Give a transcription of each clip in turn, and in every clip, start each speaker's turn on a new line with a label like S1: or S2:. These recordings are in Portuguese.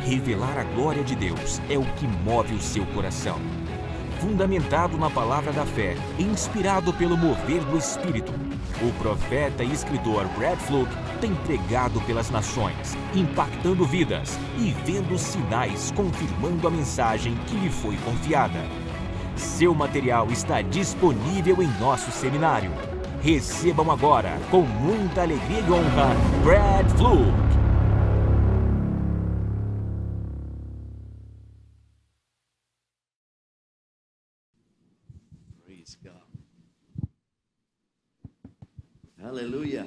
S1: Revelar a glória de Deus é o que move o seu coração. Fundamentado na palavra da fé e inspirado pelo mover do Espírito, o profeta e escritor Brad Fluke tem pregado pelas nações, impactando vidas e vendo sinais confirmando a mensagem que lhe foi confiada. Seu material está disponível em nosso seminário. Recebam agora, com muita alegria e honra, Brad Fluke.
S2: Praise God. Aleluia.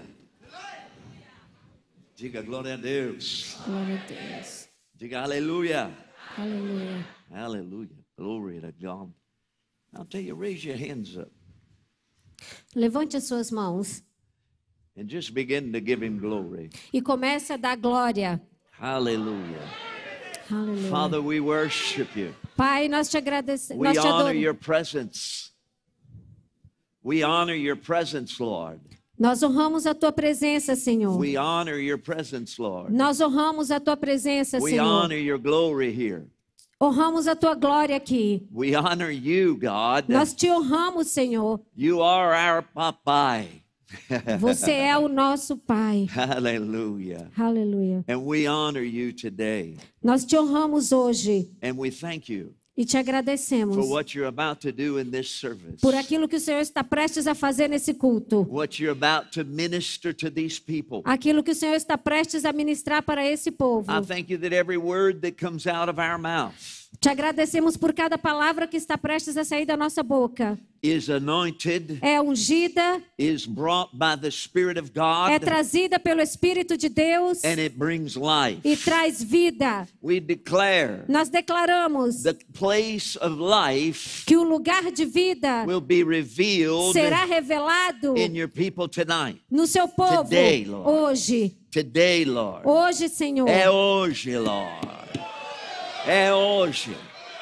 S2: Diga glória a Deus.
S3: Glória a Deus.
S2: Diga aleluia.
S3: Aleluia.
S2: Hallelujah. Glory to God. I'll tell you, raise your hands up
S3: Levante as suas mãos
S2: and just begin to give him glory.
S3: e comece a dar glória.
S2: Hallelujah.
S3: Aleluia.
S2: Father, we worship you.
S3: Pai, nós te agradecemos.
S2: We
S3: Nós te
S2: honor
S3: adoramos.
S2: your presence. We honor your presence, Lord.
S3: Nós honramos a tua presença, Senhor.
S2: We honor your presence, Lord.
S3: Nós honramos a tua presença,
S2: We
S3: Senhor.
S2: honor your glory here.
S3: Honramos a tua glória aqui.
S2: We honor you, God.
S3: Nós te honramos, Senhor.
S2: You are our papai.
S3: Você é o nosso Pai.
S2: Hallelujah.
S3: Aleluia.
S2: And we honor you today.
S3: Nós te honramos hoje
S2: And we thank you
S3: e te agradecemos
S2: for what you're about to do in this service.
S3: por aquilo que o Senhor está prestes a fazer nesse culto.
S2: What you're about to minister to these people.
S3: Aquilo que o Senhor está prestes a ministrar para esse povo.
S2: I thank you that every word that comes out of our mouth
S3: Te agradecemos por cada palavra que está prestes a sair da nossa boca.
S2: is anointed,
S3: É ungida,
S2: is brought by the Spirit of God,
S3: é trazida pelo Espírito de Deus
S2: and it brings life.
S3: e traz vida.
S2: We declare
S3: Nós declaramos
S2: the place of life
S3: que o lugar de vida
S2: will be revealed
S3: será revelado
S2: in your people tonight.
S3: no seu povo
S2: Today, Lord.
S3: hoje.
S2: Today, Lord.
S3: Hoje, Senhor.
S2: É hoje, Lord. É hoje.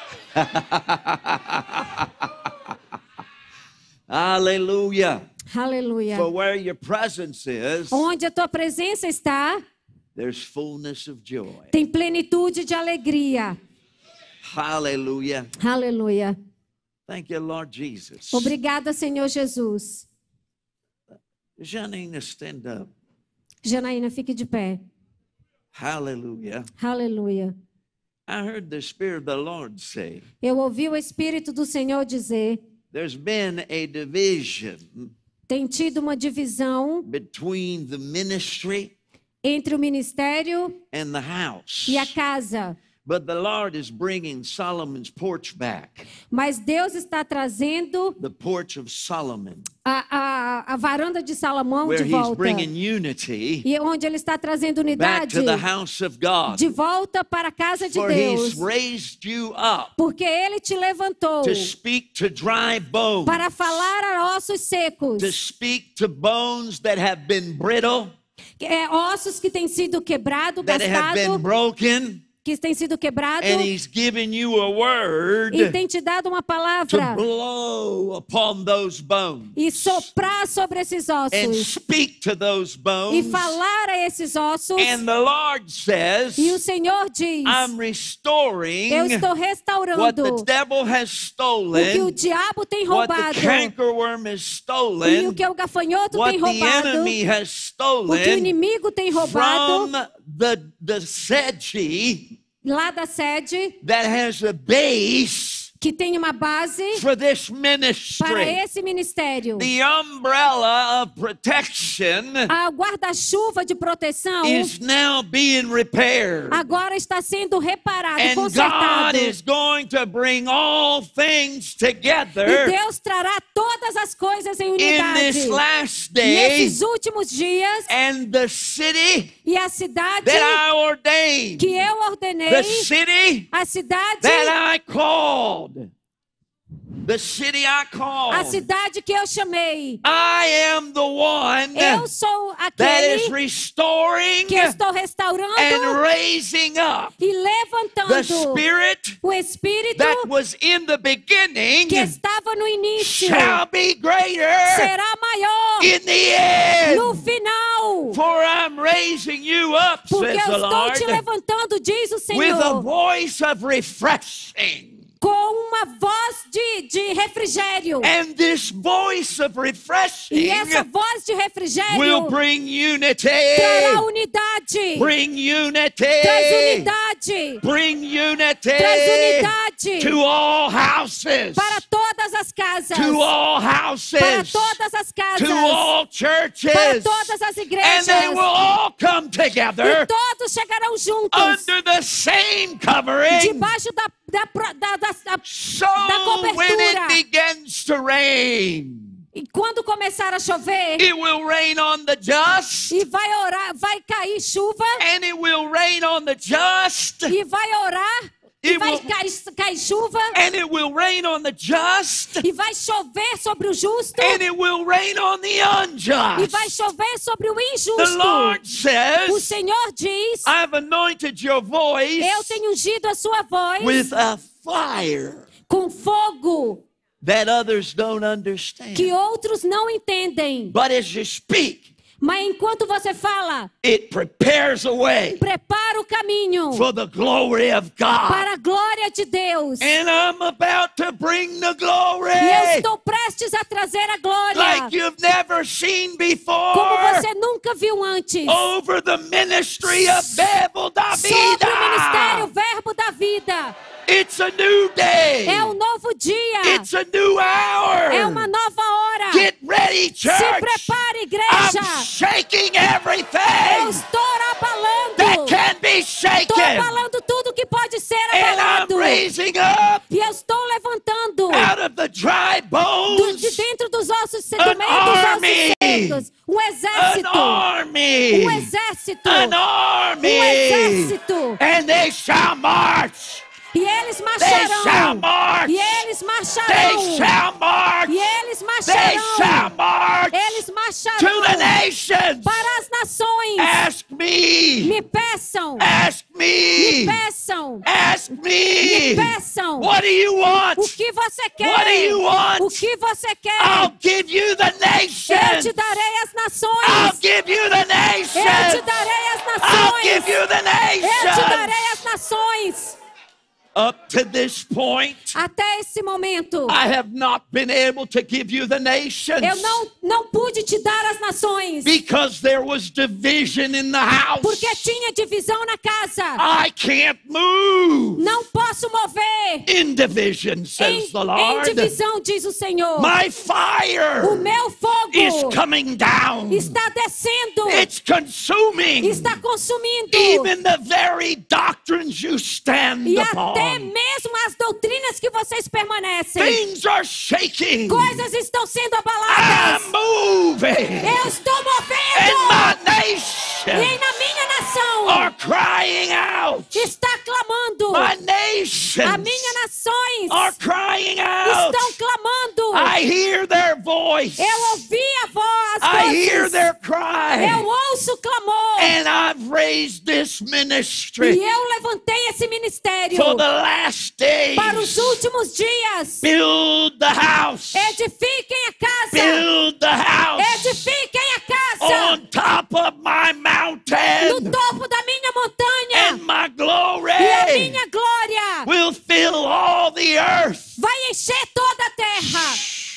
S2: Aleluia.
S3: Aleluia.
S2: For where your presence is,
S3: Onde a tua presença está,
S2: there's fullness of joy.
S3: tem plenitude de alegria.
S2: Hallelujah.
S3: Aleluia.
S2: Thank you, Lord Jesus.
S3: Obrigada, Senhor Jesus.
S2: Janina, stand up.
S3: Janaína, fique de pé.
S2: Hallelujah.
S3: Aleluia.
S2: I heard the Spirit of the Lord say,
S3: Eu ouvi o Espírito do Senhor dizer,
S2: there's been a division
S3: tem tido uma divisão
S2: between the ministry
S3: entre o ministério
S2: and the house.
S3: e a casa.
S2: But the Lord is bringing Solomon's porch back.
S3: Mas Deus está trazendo
S2: The porch of Solomon,
S3: a varanda de Salomão
S2: where
S3: de
S2: he's
S3: volta.
S2: bringing unity
S3: E onde Ele está trazendo
S2: back
S3: unidade
S2: to the house of God.
S3: de volta para a casa de
S2: For
S3: Deus.
S2: he's raised you up
S3: Porque Ele te levantou
S2: to speak to dry bones,
S3: para falar a ossos secos.
S2: to speak to bones that have been brittle,
S3: Ossos que têm sido quebrados,
S2: that have been
S3: gastados,
S2: broken,
S3: que têm sido quebrados.
S2: and he's given you a word
S3: E tem te dado uma
S2: to
S3: palavra
S2: blow upon those bones
S3: e soprar sobre esses
S2: and
S3: ossos
S2: speak to those
S3: e
S2: bones.
S3: falar a esses ossos.
S2: And the Lord says,
S3: E o Senhor diz:
S2: I'm restoring
S3: eu estou
S2: what the
S3: restaurando
S2: devil has
S3: o que o
S2: stolen,
S3: diabo tem
S2: what the
S3: roubado
S2: cankerworm has
S3: e o
S2: stolen,
S3: que o gafanhoto
S2: what
S3: tem
S2: the
S3: roubado,
S2: enemy has
S3: o que o
S2: stolen
S3: inimigo tem roubado
S2: from the sedge
S3: lá da sede,
S2: that has a base
S3: que tem uma base
S2: for this
S3: para
S2: ministry.
S3: esse ministério.
S2: The umbrella of protection
S3: A guarda-chuva de proteção
S2: is now being repaired.
S3: agora está sendo reparado,
S2: And God
S3: consertado.
S2: is going to bring all things
S3: E
S2: together
S3: Deus trará todas as coisas em
S2: in
S3: unidade
S2: this last day,
S3: nesses últimos dias,
S2: and the city
S3: e a cidade
S2: that I ordained,
S3: que eu ordenei,
S2: the city
S3: a cidade,
S2: that I called, the city I
S3: a
S2: called.
S3: cidade que eu chamei.
S2: I am the one
S3: Eu sou
S2: that is
S3: aquele
S2: restoring
S3: que estou restaurando
S2: and raising up
S3: e
S2: the
S3: levantando
S2: spirit
S3: o Espírito
S2: that was in the beginning
S3: que estava no início.
S2: shall be greater
S3: Será maior
S2: in the end.
S3: no final. estou.
S2: For I'm raising you up,
S3: Porque
S2: says
S3: eu
S2: the
S3: estou te
S2: Lord,
S3: levantando, diz o
S2: with a
S3: Senhor,
S2: voice of refreshing.
S3: com uma voz de refrigério.
S2: And this voice of refreshing
S3: E essa voz de
S2: will
S3: refrigério
S2: bring unity.
S3: trará unidade.
S2: Bring unity.
S3: Traz unidade.
S2: Bring unity
S3: Traz unidade
S2: to all houses.
S3: para todas as casas.
S2: To all houses.
S3: Para todas as casas.
S2: To all churches.
S3: Para todas as
S2: And
S3: igrejas.
S2: they will all come
S3: E
S2: together
S3: todos chegarão juntos.
S2: under the same covering.
S3: Debaixo da
S2: So
S3: cobertura.
S2: when it begins to rain,
S3: E quando começar a chover,
S2: it will rain on the just,
S3: e vai cair chuva,
S2: and it will rain on the just,
S3: e vai orar, e
S2: It
S3: vai
S2: will-
S3: cair chuva,
S2: and it will rain on the just,
S3: e vai chover sobre o justo,
S2: and it will rain on the
S3: e vai
S2: unjust.
S3: chover sobre o
S2: The
S3: injusto.
S2: Lord
S3: O
S2: says,
S3: Senhor diz,
S2: I've anointed your voice
S3: eu tenho ungido a sua voz
S2: with a fire
S3: com fogo
S2: that others don't understand.
S3: que outros não entendem.
S2: But as you speak,
S3: Mas enquanto você fala,
S2: it prepares a way
S3: prepara o caminho
S2: for the glory of God.
S3: para a glória de Deus.
S2: And I'm about to bring the
S3: E eu
S2: glory
S3: estou prestes a trazer a glória
S2: like you've never seen
S3: como
S2: before
S3: você nunca viu antes
S2: over the ministry of Bebel da
S3: sobre o ministério
S2: Vida.
S3: Verbo da Vida.
S2: It's a new day.
S3: É um novo dia.
S2: It's a new hour.
S3: É uma nova hora.
S2: Get ready,
S3: Se
S2: church.
S3: prepare, igreja.
S2: I'm shaking
S3: Eu
S2: everything
S3: estou abalando.
S2: that can be
S3: Estou
S2: shaken.
S3: abalando tudo que pode ser
S2: And I'm
S3: abalado.
S2: raising up
S3: E eu estou levantando
S2: out of the dry
S3: de
S2: bones
S3: dentro dos ossos, do
S2: An
S3: meio dos
S2: army.
S3: ossos secos. Um
S2: an
S3: exército.
S2: army.
S3: Um exército.
S2: An army.
S3: Um exército.
S2: And they shall march.
S3: E eles
S2: They shall
S3: marcharão.
S2: march.
S3: E eles
S2: They
S3: marcharão.
S2: shall march.
S3: E eles
S2: They
S3: marcharão.
S2: shall march
S3: Eles
S2: to the
S3: marcharão
S2: nations.
S3: para as nações.
S2: Ask me.
S3: Me peçam.
S2: Ask
S3: Me
S2: me.
S3: peçam.
S2: Ask me.
S3: Me peçam.
S2: What do you want?
S3: O que você quer?
S2: What do you want?
S3: O que você quer?
S2: I'll give you the
S3: Eu
S2: nations.
S3: te darei as
S2: I'll
S3: nações.
S2: give you the
S3: Eu te
S2: nations.
S3: darei as
S2: I'll give
S3: nações.
S2: you the
S3: Eu te darei
S2: nations.
S3: as nações.
S2: Up to this point,
S3: Até esse momento,
S2: I have not been able to give you the nations
S3: eu não pude te dar as nações.
S2: because there was division in the house.
S3: Porque tinha divisão na casa.
S2: I can't move
S3: Não posso mover.
S2: in division, says the
S3: Em
S2: Lord.
S3: divisão, diz o Senhor.
S2: My
S3: O
S2: fire
S3: meu fogo
S2: is coming down.
S3: está descendo.
S2: It's consuming
S3: Está consumindo.
S2: even the very doctrines you stand
S3: E até
S2: upon.
S3: mesmo as doutrinas que vocês permanecem.
S2: Things are shaking.
S3: Coisas estão sendo
S2: I'm
S3: abaladas.
S2: moving.
S3: Eu estou
S2: And
S3: movendo.
S2: my
S3: E
S2: nation
S3: na minha nação
S2: are crying out.
S3: está clamando.
S2: My
S3: A
S2: nations
S3: minha nações
S2: are crying out.
S3: estão clamando.
S2: I hear their voice.
S3: Eu ouvi a voz.
S2: I hear
S3: vozes.
S2: their cry.
S3: Eu ouço o clamor.
S2: And I've raised this
S3: E
S2: ministry
S3: eu levantei esse ministério
S2: for the last days.
S3: para os últimos dias.
S2: Build the house.
S3: Edifiquem a casa.
S2: Build the house
S3: Edifiquem a casa.
S2: on top of my
S3: No
S2: mountain.
S3: topo da minha montanha.
S2: And my
S3: E a
S2: glory
S3: minha glória
S2: will fill all the earth.
S3: vai encher toda a terra.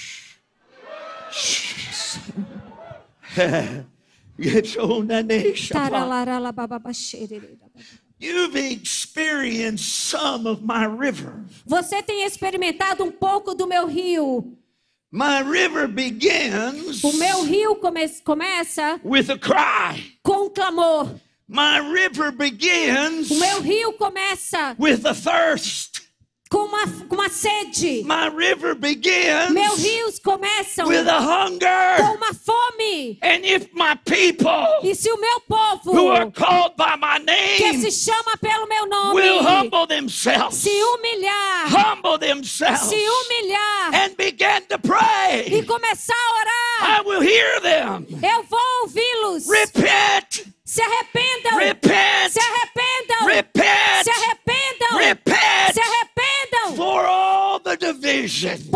S2: You've experienced some of my river.
S3: Você tem experimentado um pouco do meu rio.
S2: My river begins
S3: O meu rio começa
S2: with a cry.
S3: com um clamor.
S2: My river begins
S3: O meu rio começa
S2: with a thirst.
S3: com uma sede.
S2: My river begins
S3: Meus rios começam
S2: with a
S3: com
S2: hunger.
S3: uma fome.
S2: And if my people
S3: E se o meu povo,
S2: who are called by my
S3: que
S2: name
S3: se chama pelo meu nome,
S2: will humble themselves,
S3: se humilhar,
S2: humble themselves,
S3: se humilhar
S2: and begin to pray,
S3: e começar a
S2: I
S3: orar,
S2: will hear them.
S3: eu vou ouvi-los.
S2: Repent,
S3: Se arrependam.
S2: repent,
S3: Se arrependam.
S2: repent,
S3: Se arrependam.
S2: repent
S3: Se arrependam.
S2: for all the division.
S3: Por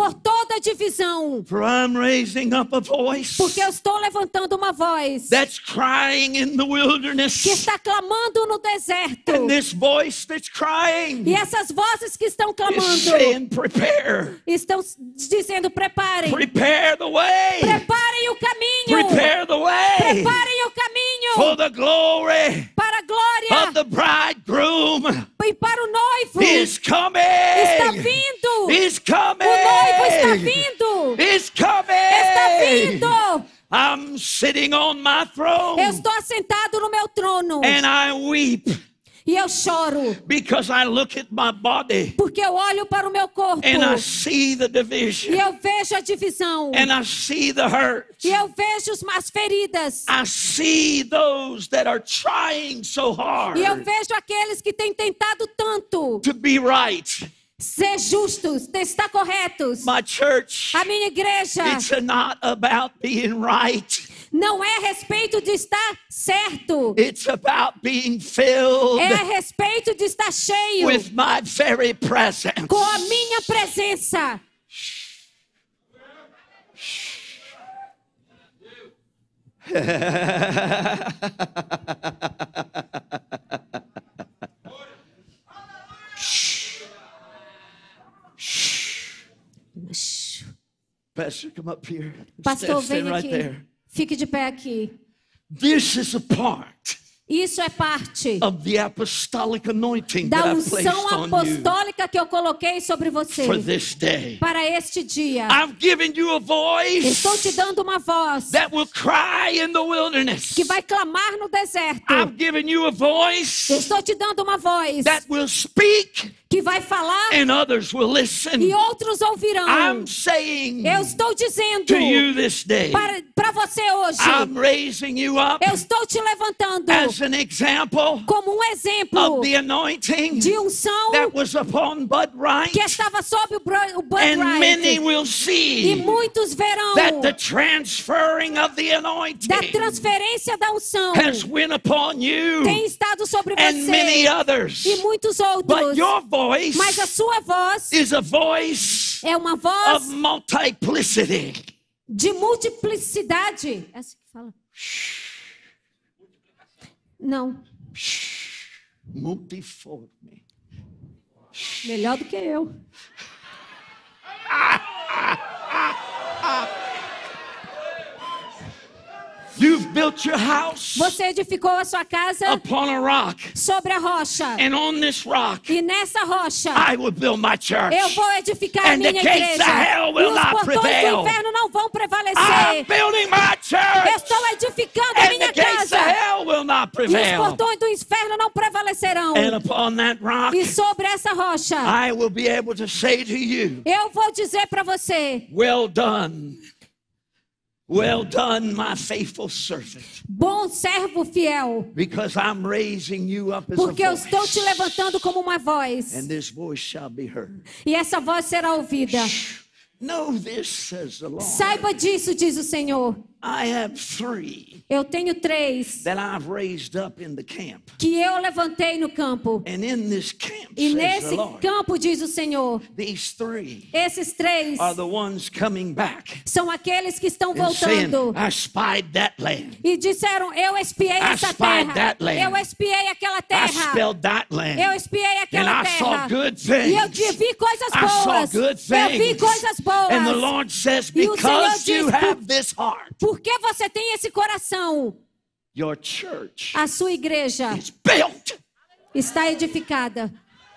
S3: por toda divisão.
S2: For I'm raising up a voice
S3: Porque eu estou levantando uma voz
S2: that's crying in the wilderness.
S3: que está clamando no deserto.
S2: And this voice that's crying
S3: E essas vozes que estão
S2: is
S3: clamando
S2: saying, prepare.
S3: estão dizendo: preparem.
S2: Prepare the way.
S3: Preparem o caminho.
S2: Prepare the way
S3: Preparem o caminho
S2: for the glory
S3: para a glória
S2: of the bridegroom
S3: e para o noivo.
S2: is coming.
S3: Está vindo.
S2: Is coming.
S3: O noivo está vindo.
S2: Is coming.
S3: Está vindo.
S2: I'm sitting on my throne
S3: Eu estou assentado no meu trono
S2: and I weep
S3: e eu choro
S2: because I look at my body
S3: porque eu olho para o meu corpo
S2: and I see the
S3: e
S2: division
S3: eu vejo a divisão
S2: and I see the hurt.
S3: e eu vejo as feridas
S2: I see those that are trying so hard
S3: e eu vejo aqueles que têm tentado tanto
S2: to be right.
S3: ser justos, estar corretos.
S2: My church,
S3: A minha igreja
S2: it's not about being right.
S3: não é a respeito de estar certo,
S2: It's about being filled
S3: é a respeito de estar cheio
S2: with my very presence.
S3: com a minha presença.
S2: Pastor, come up here.
S3: Pastor,
S2: Stand
S3: vem
S2: right
S3: aqui.
S2: there.
S3: Fique de pé aqui.
S2: This is a part
S3: Isso é parte
S2: of the apostolic anointing
S3: da
S2: that I placed
S3: unção
S2: on you
S3: apostólica que eu coloquei sobre você
S2: for this day.
S3: para este dia.
S2: I've given you a voice
S3: Estou te dando uma voz
S2: that will cry in the wilderness.
S3: que vai clamar no deserto.
S2: I've given you a voice
S3: Estou te dando uma voz
S2: that will speak
S3: que vai falar
S2: and others will listen.
S3: e outros ouvirão.
S2: I'm saying
S3: Eu estou dizendo
S2: to you this day,
S3: para você hoje,
S2: I'm raising you up
S3: eu estou te levantando
S2: as an example
S3: como um exemplo
S2: of the anointing
S3: de unção
S2: that was upon Bud Wright.
S3: que estava sob o Bud
S2: And many
S3: Wright.
S2: will
S3: E
S2: see
S3: muitos verão
S2: that the transferring of the
S3: da
S2: anointing
S3: transferência da unção
S2: has went upon you
S3: tem estado sobre
S2: and many
S3: você
S2: others.
S3: e muitos
S2: But
S3: outros.
S2: your voice
S3: Mas a sua voz
S2: is a voice
S3: é uma
S2: of
S3: voz
S2: multiplicity.
S3: de multiplicidade. É assim que fala? Não,
S2: Multiforme.
S3: melhor do que eu.
S2: You've built your house
S3: Você edificou a sua casa
S2: upon a rock,
S3: sobre a rocha.
S2: and on this rock
S3: E nessa rocha
S2: I will build my church.
S3: eu vou edificar a
S2: And the
S3: minha
S2: gates of
S3: igreja.
S2: hell
S3: E
S2: will
S3: os
S2: not
S3: portões
S2: prevail.
S3: do inferno não vão
S2: I'm
S3: prevalecer.
S2: building my
S3: Eu
S2: church,
S3: estou edificando a
S2: and
S3: minha
S2: the gates
S3: casa.
S2: of hell will not
S3: E os
S2: prevail.
S3: portões do inferno não prevalecerão.
S2: And upon that rock,
S3: E sobre essa rocha,
S2: I will be able to say to you,
S3: eu vou dizer para você:
S2: well done. Well done, my faithful servant.
S3: bom servo fiel,
S2: Because I'm raising you up as
S3: porque
S2: a
S3: eu estou te
S2: voice.
S3: levantando como uma voz.
S2: And this voice shall be heard.
S3: E essa voz será ouvida.
S2: Know this, says the Lord.
S3: Saiba disso, diz o Senhor.
S2: I have 3
S3: Eu tenho 3
S2: that I've raised up in the camp.
S3: que eu levantei no campo.
S2: And in this camp,
S3: E
S2: says
S3: nesse
S2: the Lord,
S3: campo, diz o Senhor,
S2: these 3
S3: esses 3
S2: are the ones coming back
S3: são aqueles que estão
S2: and saying,
S3: voltando.
S2: I spied that land.
S3: E disseram: eu espiei essa
S2: spied
S3: terra.
S2: that land.
S3: Eu espiei aquela
S2: I
S3: terra.
S2: spelled that land.
S3: Eu espiei
S2: And
S3: aquela
S2: I saw
S3: terra.
S2: good
S3: E eu
S2: things.
S3: vi coisas
S2: I saw
S3: boas.
S2: good
S3: Eu vi
S2: things.
S3: coisas boas.
S2: And the Lord says,
S3: E o Senhor
S2: because you
S3: diz,
S2: have this heart,
S3: Por que você tem esse coração?
S2: your church
S3: A sua igreja
S2: is built.
S3: está edificada.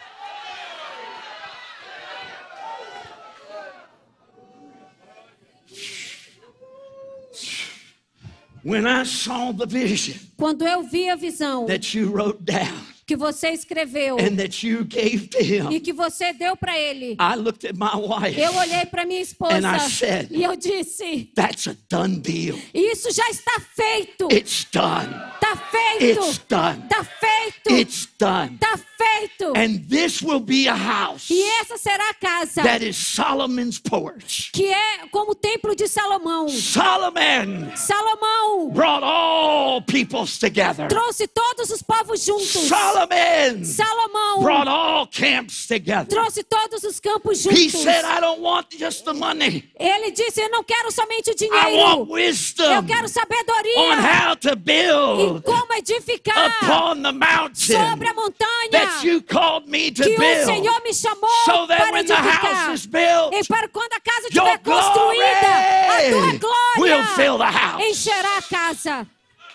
S2: When I saw the vision
S3: Quando eu vi a visão
S2: that you wrote down
S3: que você escreveu
S2: and that you gave to
S3: e
S2: him,
S3: que você deu para ele,
S2: I looked at my wife.
S3: eu olhei para minha esposa
S2: And I said,
S3: e eu disse:
S2: That's a done deal.
S3: isso já está feito.
S2: It's done.
S3: Está feito.
S2: It's done.
S3: Está feito.
S2: It's done.
S3: Está feito. feito.
S2: And this will be a house
S3: E essa será a casa
S2: that is Solomon's porch.
S3: que é como o templo de Salomão.
S2: Solomon
S3: Salomão
S2: brought all peoples together.
S3: trouxe todos os povos juntos.
S2: Solomon
S3: Salomão
S2: brought all camps together.
S3: trouxe todos os campos
S2: He
S3: juntos.
S2: said, I don't want just the money.
S3: Ele disse, eu não quero somente o
S2: I want
S3: dinheiro.
S2: wisdom
S3: Eu quero
S2: on
S3: sabedoria
S2: how to
S3: e
S2: build
S3: como edificar
S2: upon the mountain
S3: sobre a montanha
S2: that you called me to
S3: que o
S2: build,
S3: Senhor me chamou
S2: so that
S3: para
S2: when the house
S3: edificar.
S2: is built,
S3: E para quando a casa
S2: your
S3: estiver construída, a tua
S2: glory will fill the
S3: glória
S2: house.
S3: encherá a casa.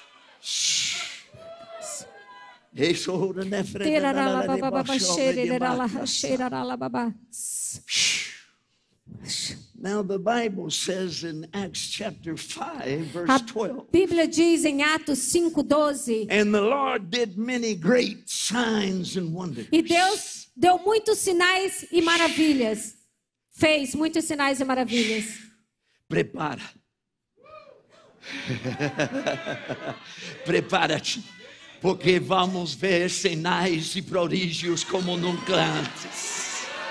S2: Now the Bible says in Acts chapter 5 verse
S3: A
S2: 12,
S3: Bíblia diz em Atos 5:12,
S2: and the Lord did many great signs and wonders.
S3: e Deus deu muitos sinais e maravilhas. Fez muitos sinais e maravilhas.
S2: Prepara. Prepara-te, porque vamos ver sinais e prodígios como nunca antes.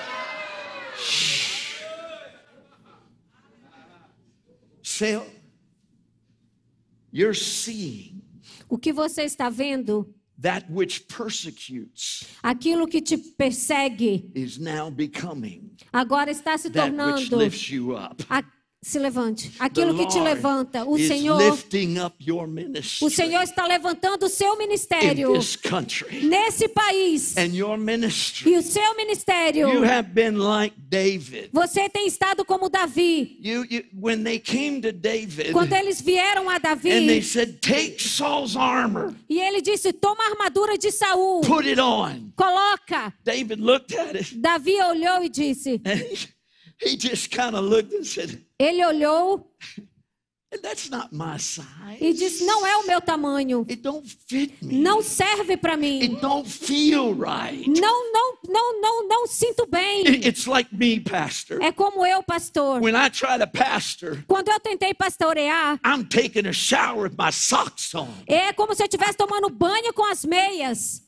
S2: So, you're seeing
S3: O que você está vendo,
S2: that which persecutes
S3: aquilo que te persegue,
S2: is now becoming
S3: agora está se
S2: that which
S3: tornando.
S2: lifts you up.
S3: Se levante.
S2: The
S3: Aquilo que te
S2: Lord
S3: levanta. O
S2: is
S3: Senhor
S2: lifting up your ministry
S3: O Senhor está levantando o seu
S2: in
S3: ministério
S2: this country.
S3: nesse país.
S2: And your ministry,
S3: E o seu ministério,
S2: you have been like David.
S3: você tem estado como Davi.
S2: When they came to David
S3: Quando eles vieram a
S2: and they
S3: Davi,
S2: said, take Saul's armor,
S3: e ele disse, toma a armadura de Saul,
S2: put it on.
S3: coloca.
S2: David looked at it
S3: Davi olhou e disse,
S2: and he just kind of looked and said,
S3: ele olhou
S2: that's not my size.
S3: e disse, não é o meu tamanho.
S2: It don't fit me.
S3: Não serve para mim.
S2: It don't feel right.
S3: Não sinto bem.
S2: It's like me, pastor.
S3: É como eu, pastor.
S2: When I try to pastor,
S3: Quando eu tentei pastorear,
S2: I'm taking a shower with my socks on.
S3: é como se eu estivesse tomando banho com as meias.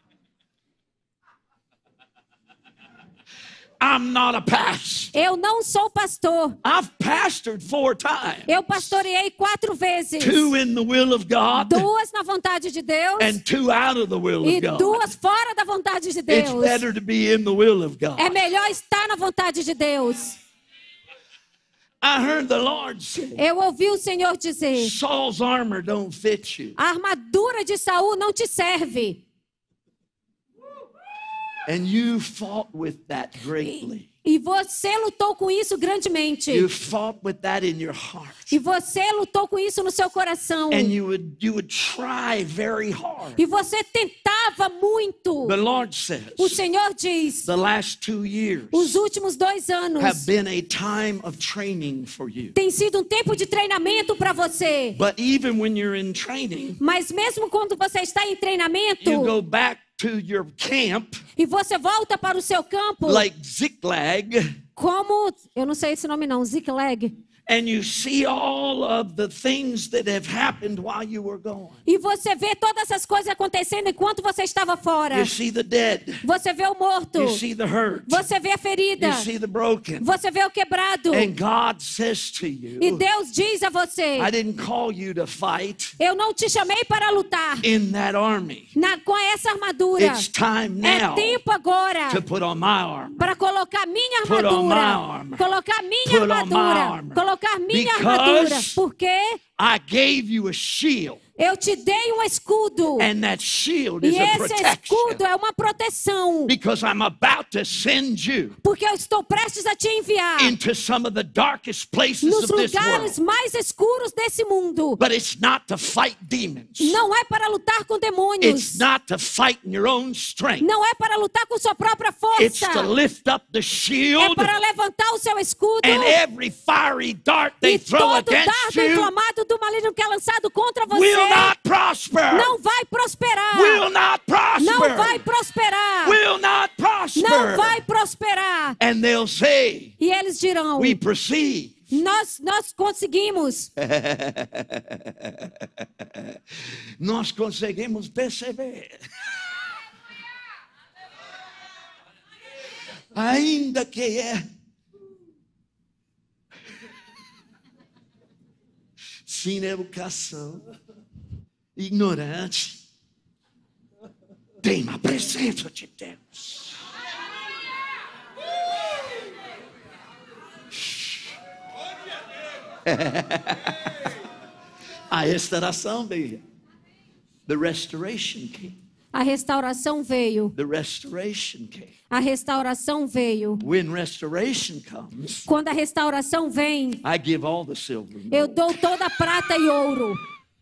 S2: I'm not a pastor.
S3: Eu não sou pastor.
S2: I've pastored 4 times.
S3: Eu pastoreei 4 vezes.
S2: 2 in the will of God
S3: 2 na vontade de Deus
S2: and 2 out of the will
S3: e
S2: of God.
S3: 2 fora da vontade de
S2: It's
S3: Deus.
S2: better to be in the will of God.
S3: É melhor estar na vontade de Deus.
S2: I heard the Lord say,
S3: Eu ouvi o Senhor dizer,
S2: Saul's armor don't fit you.
S3: a armadura de Saul não te serve.
S2: And you fought with that greatly.
S3: E você lutou com isso grandemente.
S2: You fought with that in your heart.
S3: E você lutou com isso no seu coração.
S2: And you would try very hard.
S3: E você tentava muito.
S2: The Lord says,
S3: O Senhor diz,
S2: the last 2 years
S3: os últimos 2 anos
S2: have been a time of training for you.
S3: tem sido um tempo de treinamento para você.
S2: But even when you're in training,
S3: Mas mesmo quando você está em treinamento,
S2: you go back to your camp
S3: e você volta para o seu campo,
S2: like Ziklag,
S3: como, eu não sei esse nome não, Ziklag,
S2: and you see all of the things that have happened while you were gone.
S3: e você vê todas essas coisas acontecendo enquanto você estava fora.
S2: You see the dead.
S3: Você vê o morto,
S2: You see the hurt.
S3: você vê a ferida,
S2: You see the broken.
S3: você vê o quebrado.
S2: And God says to you,
S3: E Deus diz a você,
S2: I didn't call you to fight
S3: eu não te chamei para lutar
S2: in that army.
S3: com essa armadura.
S2: It's time
S3: É
S2: now
S3: tempo agora
S2: to put on my armor.
S3: para colocar minha
S2: Put on my
S3: armadura,
S2: armor.
S3: colocar minha
S2: Put on my
S3: armadura,
S2: armor.
S3: colocar minha
S2: Because
S3: armadura, porque
S2: I gave you a shield,
S3: eu te dei um escudo.
S2: and that shield is
S3: E
S2: a
S3: esse
S2: protection.
S3: escudo é uma proteção,
S2: Because I'm about to send you
S3: porque eu estou prestes a te enviar
S2: into some of the darkest places
S3: nos
S2: of this
S3: lugares
S2: world.
S3: mais escuros desse mundo.
S2: But it's not to fight demons.
S3: Não é para lutar com demônios.
S2: It's not to fight in your own strength.
S3: Não é para lutar com sua própria
S2: It's
S3: força.
S2: to lift up the
S3: É
S2: shield,
S3: para levantar o seu escudo.
S2: and every fiery dart they
S3: E
S2: throw
S3: todo
S2: against
S3: dardo
S2: you
S3: inflamado do maligno que é lançado contra você
S2: will not prosper.
S3: não vai prosperar.
S2: Will not prosper.
S3: Não vai prosperar.
S2: Will not prosper.
S3: Não vai prosperar.
S2: And they'll say,
S3: E eles dirão,
S2: we perceive.
S3: nós conseguimos.
S2: Nós conseguimos perceber. Ainda que é sem educação, ignorante, tem a presença de Deus. A restauração veio. The restoration came.
S3: A restauração veio.
S2: The restoration came.
S3: A restauração veio.
S2: When restoration comes,
S3: Quando a restauração vem,
S2: I give all the silver and
S3: eu
S2: gold.
S3: dou toda a prata e ouro.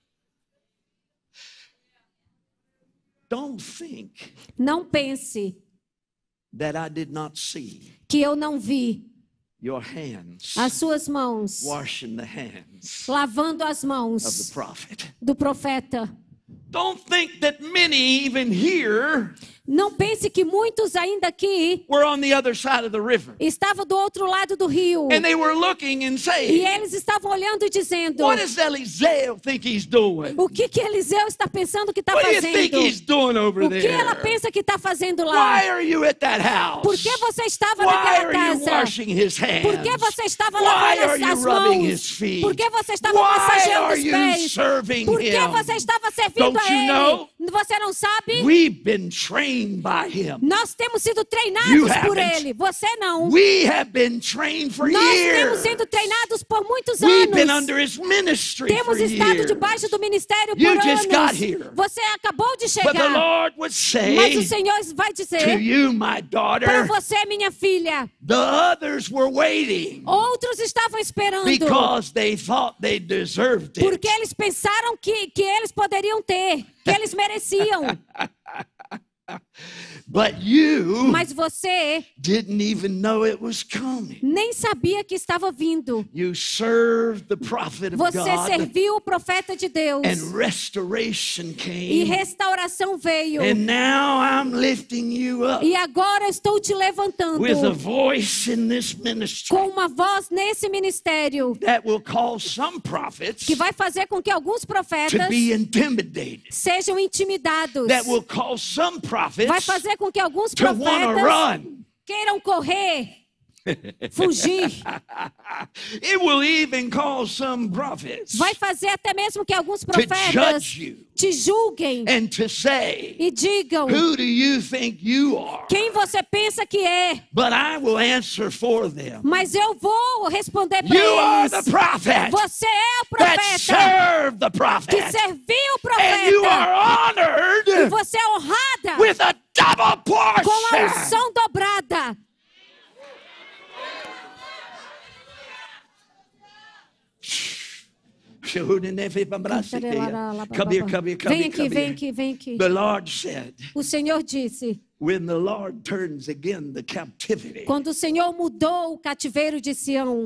S2: Don't think
S3: Não pense
S2: that I did not see
S3: que eu não vi
S2: your hands
S3: as suas mãos
S2: washing the hands
S3: lavando as
S2: of the
S3: mãos
S2: prophet.
S3: do profeta.
S2: Don't think that many even here
S3: Não pense que muitos ainda aqui
S2: were on the other side of the river.
S3: estavam do outro lado do rio.
S2: And they were looking and
S3: E
S2: saying,
S3: eles estavam olhando e dizendo:
S2: what does Eliseo think he's doing?
S3: o que Eliseu está pensando que está
S2: What do you think
S3: fazendo?
S2: he's doing over
S3: O que ela
S2: there?
S3: pensa que está fazendo lá?
S2: Why are you at that house?
S3: Por que você estava
S2: Why
S3: naquela
S2: are you
S3: casa?
S2: washing his hands?
S3: Por que você estava
S2: Why
S3: lavando
S2: are you
S3: as
S2: rubbing
S3: mãos?
S2: his feet?
S3: Por que você estava
S2: Why
S3: massageando
S2: are
S3: os
S2: you
S3: pés?
S2: serving
S3: Por que
S2: him?
S3: você estava servindo
S2: Don't
S3: a
S2: you
S3: ele?
S2: know?
S3: Você não sabe?
S2: We've been trained by him.
S3: Nós temos sido
S2: You
S3: treinados por
S2: haven't.
S3: ele. Você não.
S2: We have been trained for
S3: Nós temos
S2: years.
S3: sido treinados por muitos
S2: We've been
S3: anos.
S2: under his ministry
S3: Temos
S2: for
S3: estado
S2: years.
S3: debaixo do ministério
S2: You
S3: por
S2: just got
S3: anos.
S2: here.
S3: Você acabou de
S2: But the
S3: chegar.
S2: Lord would
S3: Mas
S2: say
S3: o Senhor vai
S2: to
S3: dizer
S2: you, my
S3: para
S2: daughter,
S3: você, minha filha.
S2: the others were waiting
S3: Outros estavam esperando.
S2: because they thought they deserved it.
S3: Porque eles pensaram que eles poderiam ter, que eles mereciam.
S2: But you
S3: Mas você
S2: didn't even know it was coming.
S3: nem sabia que estava vindo.
S2: You served the prophet of
S3: Você
S2: God,
S3: serviu o profeta de Deus.
S2: and restoration
S3: E
S2: came.
S3: restauração veio.
S2: And now I'm lifting you up
S3: E agora eu estou te levantando
S2: with a voice in this ministry
S3: com uma voz nesse ministério
S2: that will cause some prophets
S3: que vai fazer com que alguns
S2: to
S3: profetas
S2: be intimidated,
S3: sejam intimidados.
S2: that will cause some prophets
S3: Vai fazer com que alguns
S2: to want to
S3: profetas
S2: run.
S3: queiram correr, fugir.
S2: It will even cause some prophets
S3: Vai fazer até mesmo que alguns
S2: to
S3: profetas
S2: judge you
S3: te julguem
S2: and to say,
S3: e digam
S2: who do you think you are?
S3: quem você pensa que é.
S2: But I will answer for them.
S3: Mas eu vou responder para
S2: You are the
S3: eles.
S2: prophet
S3: Você é o
S2: that
S3: profeta
S2: served the
S3: que
S2: prophet.
S3: serviu o
S2: And you
S3: profeta.
S2: are
S3: E
S2: honored
S3: você é honrada
S2: with a double
S3: com a
S2: portion.
S3: unção dobrada.
S2: Come here, come here, come
S3: Vem
S2: here,
S3: aqui,
S2: come
S3: vem
S2: here.
S3: aqui, vem aqui.
S2: The Lord said,
S3: O Senhor disse,
S2: when the Lord turns again the captivity,
S3: quando o Senhor mudou o cativeiro de Sião,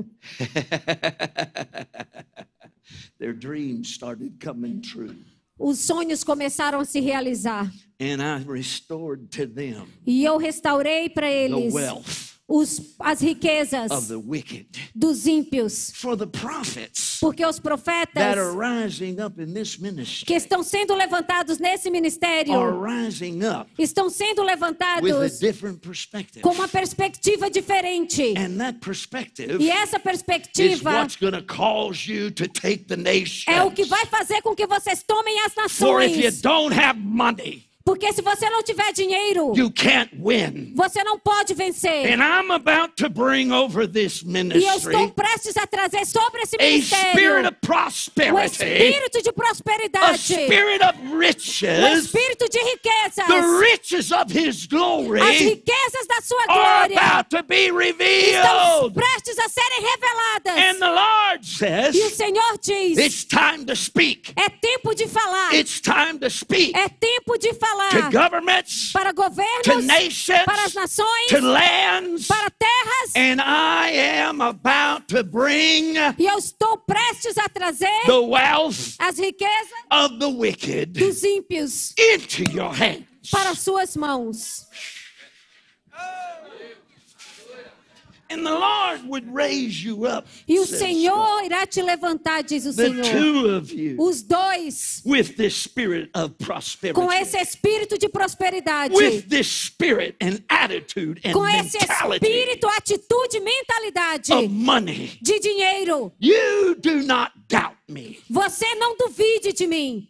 S2: their dreams started coming true.
S3: os sonhos começaram a se realizar.
S2: And I restored to them
S3: E eu restaurei para
S2: the
S3: eles
S2: wealth
S3: as riquezas
S2: of the wicked.
S3: dos ímpios.
S2: For the prophets
S3: Porque os
S2: that
S3: profetas
S2: are rising up in this
S3: que
S2: ministry
S3: estão sendo levantados nesse
S2: are
S3: ministério
S2: rising up
S3: estão sendo
S2: with a
S3: levantados
S2: different perspective.
S3: com uma perspectiva diferente.
S2: And that perspective
S3: E essa
S2: is
S3: perspectiva
S2: what's going to cause you to take the nation.
S3: é o que vai fazer com que vocês tomem as
S2: For if you
S3: nações.
S2: don't have money,
S3: Porque se você não tiver dinheiro,
S2: you can't win.
S3: você não pode vencer.
S2: And I'm about to bring over this
S3: E eu
S2: ministry
S3: estou prestes a trazer sobre esse
S2: a spirit
S3: ministério
S2: of
S3: o
S2: prosperity,
S3: espírito de
S2: a
S3: prosperidade,
S2: spirit of
S3: o
S2: riches.
S3: espírito de riquezas.
S2: The riches of His
S3: As
S2: glory
S3: riquezas da sua
S2: are
S3: glória
S2: about to be
S3: estão
S2: revealed.
S3: prestes a serem reveladas.
S2: And the Lord
S3: E o
S2: says,
S3: Senhor diz,
S2: it's time to speak.
S3: é tempo de falar.
S2: It's time to speak
S3: É tempo de
S2: to
S3: falar
S2: governments,
S3: para
S2: to
S3: governos,
S2: nations,
S3: para as nações,
S2: to lands.
S3: para terras.
S2: And I am about to bring
S3: E eu estou prestes a trazer
S2: the wealth
S3: as riquezas
S2: of the wicked
S3: dos ímpios
S2: into your hands.
S3: para suas mãos.
S2: And the Lord would raise you up,
S3: E o
S2: says
S3: Senhor irá te levantar, diz o
S2: God. The
S3: Senhor.
S2: two of you
S3: Os dois,
S2: with this spirit of prosperity.
S3: com esse espírito de prosperidade.
S2: With this spirit and attitude and
S3: Com esse
S2: mentality
S3: espírito, atitude, mentalidade
S2: of money.
S3: de dinheiro.
S2: You do not doubt me.
S3: Você não duvide de mim.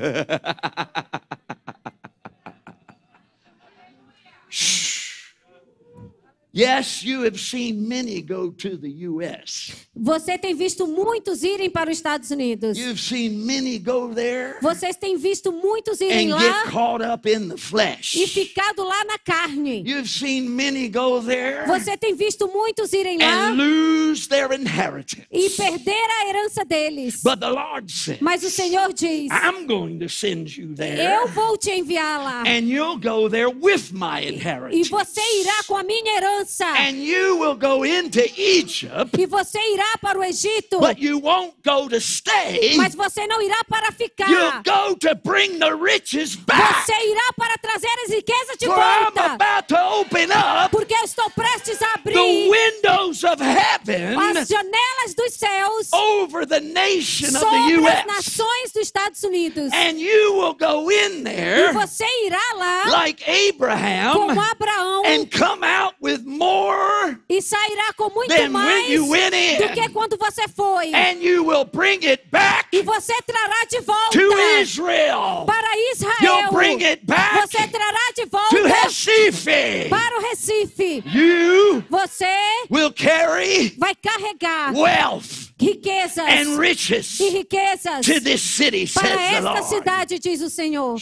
S2: Yes, you have seen many go to the U.S.
S3: Você tem visto muitos irem para os Estados Unidos.
S2: You've seen many go there
S3: Vocês têm visto muitos irem
S2: and
S3: lá
S2: get caught up in the flesh.
S3: e ficado lá na carne.
S2: You've seen many go there
S3: Você tem visto muitos irem lá
S2: and lose their inheritance.
S3: e perder a herança deles.
S2: But the Lord says,
S3: Mas o Senhor diz:
S2: I'm going to send you there,
S3: eu vou te enviar lá.
S2: and you'll go there with my
S3: E
S2: inheritance.
S3: você irá com a minha herança.
S2: And you will go into Egypt,
S3: E você irá para o Egito.
S2: but you won't go to stay.
S3: Mas você não irá para
S2: You'll
S3: ficar.
S2: go to bring the riches back.
S3: Você irá para trazer as riquezas de
S2: For I'm
S3: volta.
S2: about to open up
S3: Porque eu estou prestes a
S2: the
S3: abrir
S2: windows of heaven
S3: as janelas dos céus
S2: over the nation of the
S3: sobre as
S2: U.S.
S3: nações dos Estados Unidos.
S2: And you will go in
S3: E
S2: there
S3: você irá lá
S2: like Abraham
S3: como Abraão
S2: and come out with more,
S3: e sairá com muito
S2: than when
S3: mais
S2: you went
S3: do
S2: in.
S3: que quando você foi.
S2: And you will bring it back
S3: E você trará de volta
S2: to Israel.
S3: para Israel.
S2: You'll bring it back
S3: Você trará de
S2: to
S3: volta
S2: Recife.
S3: para o Recife.
S2: You
S3: Você
S2: will carry
S3: vai carregar
S2: wealth
S3: riquezas
S2: and riches
S3: e riquezas
S2: to this city,
S3: para
S2: says the
S3: esta
S2: Lord.
S3: cidade, diz o Senhor.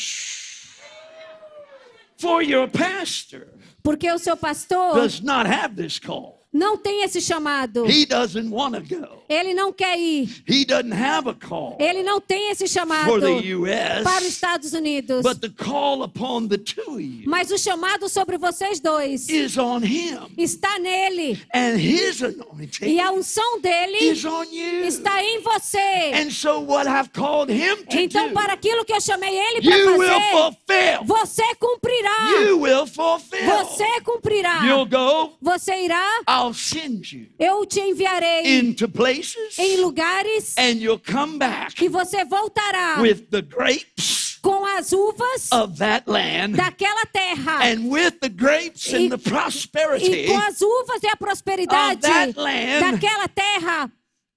S2: For your pastor
S3: Porque o seu pastor
S2: does not have this call.
S3: não tem esse chamado.
S2: He doesn't want to go.
S3: Ele não quer ir.
S2: He doesn't have a call
S3: Ele não tem esse chamado
S2: for the U.S.,
S3: para os Estados Unidos.
S2: but the call upon the two of you
S3: Mas o chamado sobre vocês dois
S2: is on him.
S3: está nele.
S2: And his anointing
S3: E a unção dele
S2: is on you.
S3: está em você.
S2: And so what I've called him to
S3: Então,
S2: do,
S3: para aquilo que eu chamei ele
S2: you will
S3: para fazer,
S2: fulfill.
S3: você cumprirá.
S2: You will fulfill.
S3: Você cumprirá.
S2: You'll go.
S3: Você irá.
S2: I'll send you
S3: Eu te enviarei
S2: into places,
S3: em lugares
S2: and you'll come back
S3: e você voltará
S2: with the grapes
S3: com as uvas
S2: of that land,
S3: daquela terra.
S2: and with the grapes
S3: E-
S2: and the prosperity
S3: E com as uvas e a prosperidade
S2: of that land.
S3: daquela terra,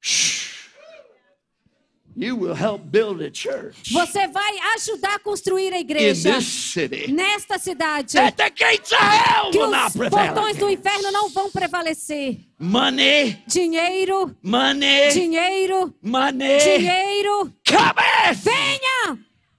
S2: you will help build a church
S3: você vai ajudar a construir a
S2: in
S3: igreja
S2: this city
S3: nesta cidade.
S2: that the gates of hell
S3: Que
S2: will not
S3: os
S2: prevail
S3: portões do
S2: against.
S3: inferno não vão prevalecer.
S2: Money,
S3: Dinheiro,
S2: money,
S3: dinheiro,
S2: money,
S3: dinheiro.
S2: cometh.
S3: Venha!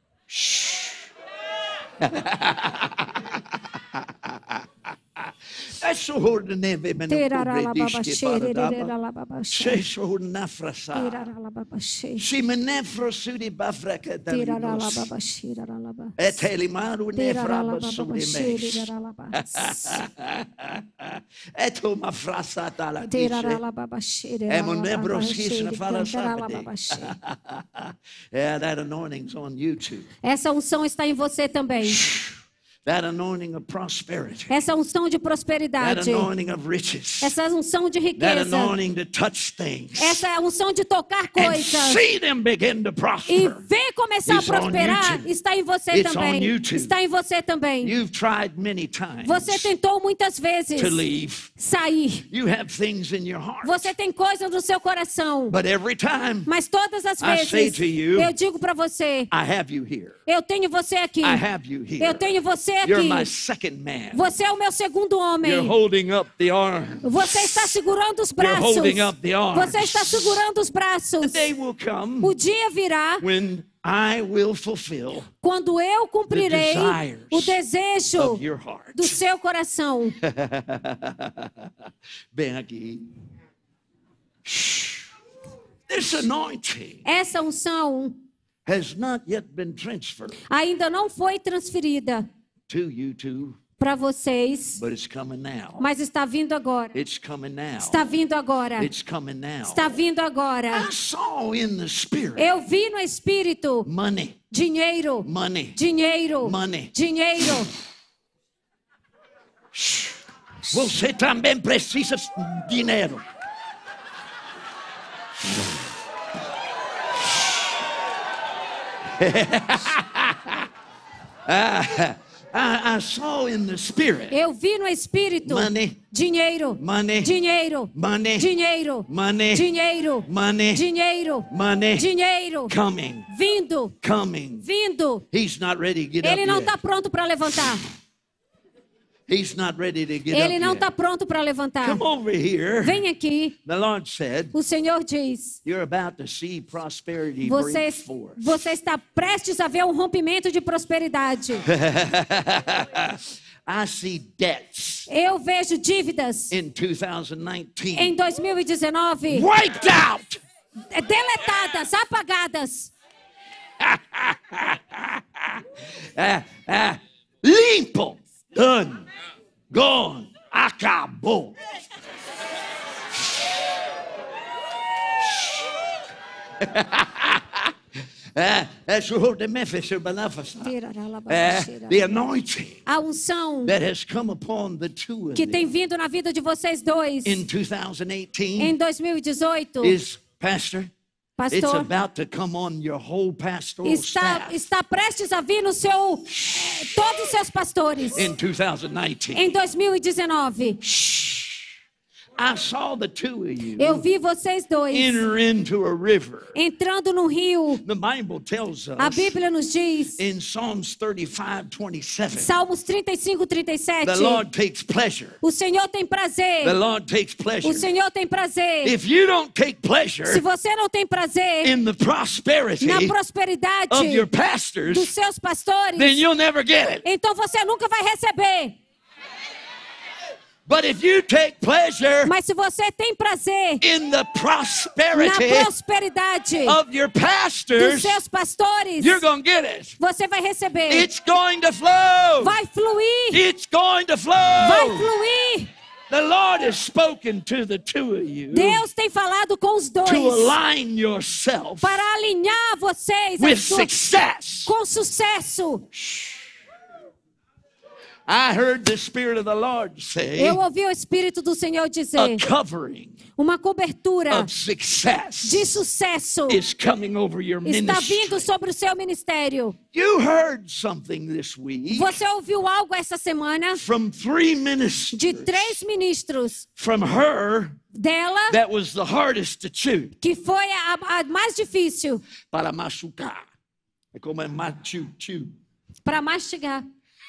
S2: Yeah, that anointing's on you too.
S3: Essa unção está em você também.
S2: That anointing of prosperity.
S3: Essa unção de
S2: That
S3: prosperidade.
S2: anointing of riches.
S3: Essa unção de
S2: That
S3: riqueza.
S2: anointing to touch things.
S3: Essa é a unção de tocar
S2: And
S3: coisas.
S2: see them begin to
S3: E
S2: prosper.
S3: ver começar a
S2: It's on
S3: prosperar.
S2: you too.
S3: Está em você
S2: It's on
S3: também.
S2: you too.
S3: Está em você também.
S2: You've tried many times
S3: Você tentou muitas vezes
S2: to leave.
S3: sair.
S2: You have things in your heart.
S3: Você tem coisas no seu coração.
S2: But every time
S3: Mas todas as
S2: I say
S3: vezes
S2: to you,
S3: eu digo para você,
S2: I have you here.
S3: eu tenho você aqui.
S2: I have you here.
S3: Eu tenho você
S2: You're my
S3: aqui.
S2: second man.
S3: Você é o meu segundo homem.
S2: You're holding up the arm.
S3: Você está segurando os
S2: You're
S3: braços.
S2: holding up the arms.
S3: Você está segurando os braços.
S2: The day will come
S3: O dia virá
S2: when I will fulfill
S3: quando eu cumprirei
S2: the desires
S3: o desejo
S2: of your heart.
S3: do seu coração.
S2: Bem aqui. This anointing
S3: Essa unção
S2: has not yet been transferred
S3: ainda não foi transferida
S2: to you two,
S3: para vocês,
S2: but it's coming now.
S3: mas está vindo agora.
S2: It's coming now.
S3: Está vindo agora.
S2: It's coming now.
S3: Está vindo agora.
S2: I saw in the spirit
S3: Eu vi no Espírito
S2: money,
S3: dinheiro,
S2: money,
S3: dinheiro,
S2: money.
S3: dinheiro.
S2: Você também precisa de dinheiro. I saw in the spirit.
S3: Eu vi no espírito.
S2: Money.
S3: Dinheiro.
S2: Money.
S3: Dinheiro.
S2: Money.
S3: Dinheiro.
S2: Money.
S3: Dinheiro.
S2: Money.
S3: Dinheiro.
S2: Money.
S3: Dinheiro.
S2: Coming.
S3: Vindo.
S2: Coming.
S3: Vindo.
S2: He's not ready to get
S3: Ele
S2: up
S3: não
S2: yet.
S3: está pronto para levantar.
S2: He's not ready to get
S3: Ele
S2: up
S3: não
S2: yet.
S3: está pronto para levantar.
S2: Come over here.
S3: Vem aqui.
S2: The Lord said,
S3: O Senhor diz:
S2: you're about to see prosperity break forth.
S3: você está prestes a ver um rompimento de prosperidade.
S2: I see debts
S3: Eu vejo dívidas
S2: in 2019
S3: em 2019
S2: wiped out.
S3: deletadas, apagadas.
S2: Limpo. Done. Gone. Acabou. The anointing
S3: A unção
S2: that has come upon the two of
S3: que tem
S2: them
S3: vindo na vida de vocês dois
S2: in
S3: em
S2: 2018
S3: 2018,
S2: is, Pastor, it's
S3: pastor,
S2: about to come on your whole pastoral staff
S3: está prestes a vir no seu todos os seus pastores
S2: in 2019.
S3: em 2019.
S2: I saw the two of you
S3: Eu vi vocês dois
S2: enter into a river.
S3: entrando no rio.
S2: The Bible tells
S3: A
S2: us
S3: Bíblia nos diz,
S2: in Psalms 35:27,
S3: Salmos 35, 37,
S2: the Lord takes pleasure.
S3: o Senhor tem prazer.
S2: The Lord takes pleasure.
S3: O Senhor tem prazer.
S2: If you don't take pleasure
S3: Se você não tem prazer
S2: in the prosperity
S3: na prosperidade
S2: of your
S3: dos
S2: pastors,
S3: seus pastores,
S2: then you'll never get it.
S3: então você nunca vai receber.
S2: But if you take pleasure
S3: Mas se você tem prazer
S2: in the
S3: na
S2: prosperity
S3: prosperidade
S2: of your
S3: dos
S2: pastors,
S3: seus pastores,
S2: you're going to get it.
S3: você vai receber.
S2: It's going to flow.
S3: Vai fluir.
S2: It's going to flow.
S3: Vai fluir.
S2: The Lord has spoken to the two of you
S3: Deus tem falado com os dois
S2: to align yourself
S3: para alinhar vocês
S2: with success.
S3: com sucesso.
S2: I heard the Spirit of the Lord say
S3: Eu ouvi o Espírito do Senhor
S2: a
S3: dizer,
S2: covering
S3: uma cobertura
S2: of success
S3: de sucesso
S2: is coming over your
S3: está
S2: ministry.
S3: vindo sobre o seu ministério.
S2: You heard something this week
S3: Você ouviu algo essa semana
S2: from 3
S3: de
S2: ministers
S3: 3 ministros
S2: from her
S3: dela,
S2: that was the hardest to chew.
S3: que foi a mais difícil
S2: Para machucar. É como é machu.
S3: para mastigar.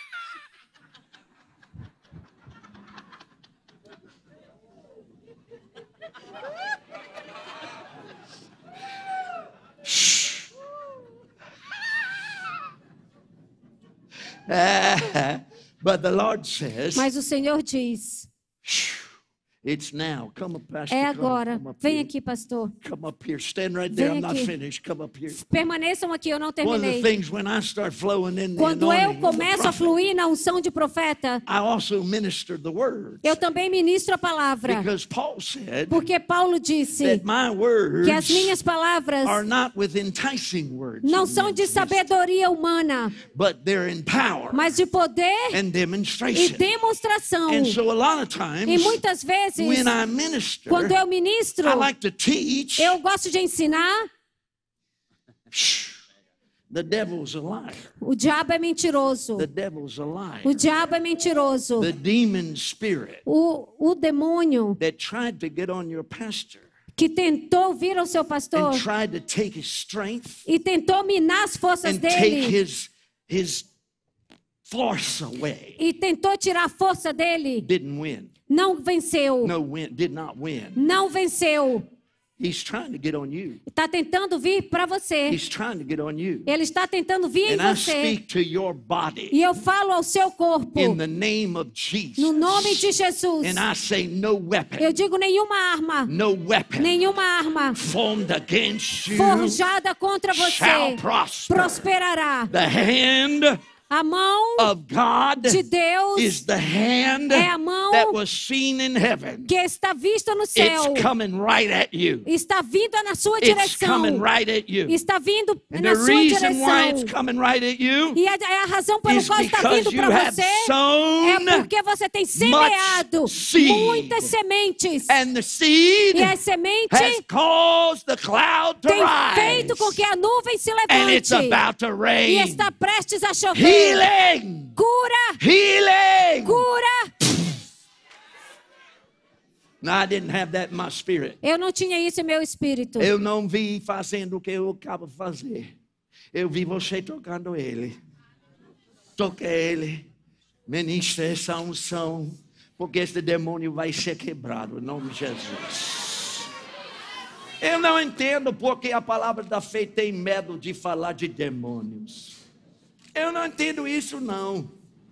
S2: But the Lord says,
S3: Mas o Senhor diz,
S2: it's now. Come up, Pastor.
S3: é agora.
S2: Come up
S3: Vem
S2: here.
S3: aqui, pastor.
S2: Come up here. Stand right there.
S3: Vem
S2: I'm not
S3: aqui.
S2: finished. Come up here.
S3: Permaneçam aqui, eu não
S2: One of the
S3: terminei.
S2: things when I start flowing in the
S3: Quando eu
S2: anointing of the
S3: começo a
S2: prophet,
S3: fluir na unção de profeta,
S2: I also minister the word.
S3: eu também ministro a palavra.
S2: Because Paul said
S3: Porque Paulo disse
S2: that my words
S3: que as minhas palavras
S2: are not with enticing words,
S3: não
S2: of
S3: são de
S2: men's wisdom,
S3: sabedoria humana,
S2: but they're in power
S3: mas de poder
S2: and
S3: e
S2: demonstration.
S3: demonstração.
S2: And so a lot of
S3: E
S2: times
S3: muitas vezes,
S2: when I minister,
S3: quando eu ministro,
S2: I like to teach.
S3: eu gosto de ensinar.
S2: The devil's a liar.
S3: O diabo é mentiroso.
S2: The devil's a liar.
S3: O diabo é mentiroso.
S2: The demon spirit
S3: O demônio
S2: that tried to get on your pastor
S3: que tentou vir ao seu pastor
S2: and tried to take his strength
S3: e tentou minar as forças
S2: and take
S3: dele
S2: his force away
S3: e tentou tirar a força dele,
S2: didn't win.
S3: não venceu.
S2: Did not win.
S3: Não venceu.
S2: He's trying to get on you.
S3: Está tentando vir para você.
S2: He's trying to get on you.
S3: Ele está tentando vir em
S2: And I
S3: você.
S2: speak to your body
S3: E eu falo ao seu corpo,
S2: in the name of Jesus.
S3: no nome de Jesus.
S2: And I say no weapon,
S3: Eu digo nenhuma arma,
S2: no weapon
S3: nenhuma arma
S2: formed against you
S3: forjada contra
S2: shall
S3: você
S2: prosper.
S3: prosperará.
S2: The hand
S3: A mão
S2: of God
S3: de Deus
S2: is the hand
S3: é a mão
S2: that was seen in heaven.
S3: que está vista no céu.
S2: It's coming right at you.
S3: Está vindo na sua
S2: It's
S3: direção.
S2: coming right at you.
S3: Está vindo
S2: And
S3: na
S2: the
S3: sua
S2: reason why it's
S3: direção.
S2: coming right at you
S3: E a razão pelo
S2: is
S3: qual está
S2: because
S3: vindo
S2: you
S3: para
S2: have
S3: você é
S2: sown
S3: porque você tem semeado
S2: seed.
S3: muitas sementes.
S2: and the seed
S3: E a semente
S2: has caused the cloud to
S3: tem
S2: rise.
S3: feito com que a nuvem se
S2: And it's
S3: levante.
S2: about to
S3: E
S2: rain.
S3: está prestes a chover.
S2: Healing!
S3: Cura!
S2: Healing!
S3: Cura!
S2: No, I didn't have that in my spirit.
S3: Eu não tinha isso em meu espírito.
S2: Eu não vi fazendo o que eu acabo de fazer. Eu vi você tocando ele. Toque ele. Ministra essa unção. Porque esse demônio vai ser quebrado. Em nome de Jesus. Eu não entendo porque a palavra da fé tem medo de falar de demônios. Eu não entendo isso, não.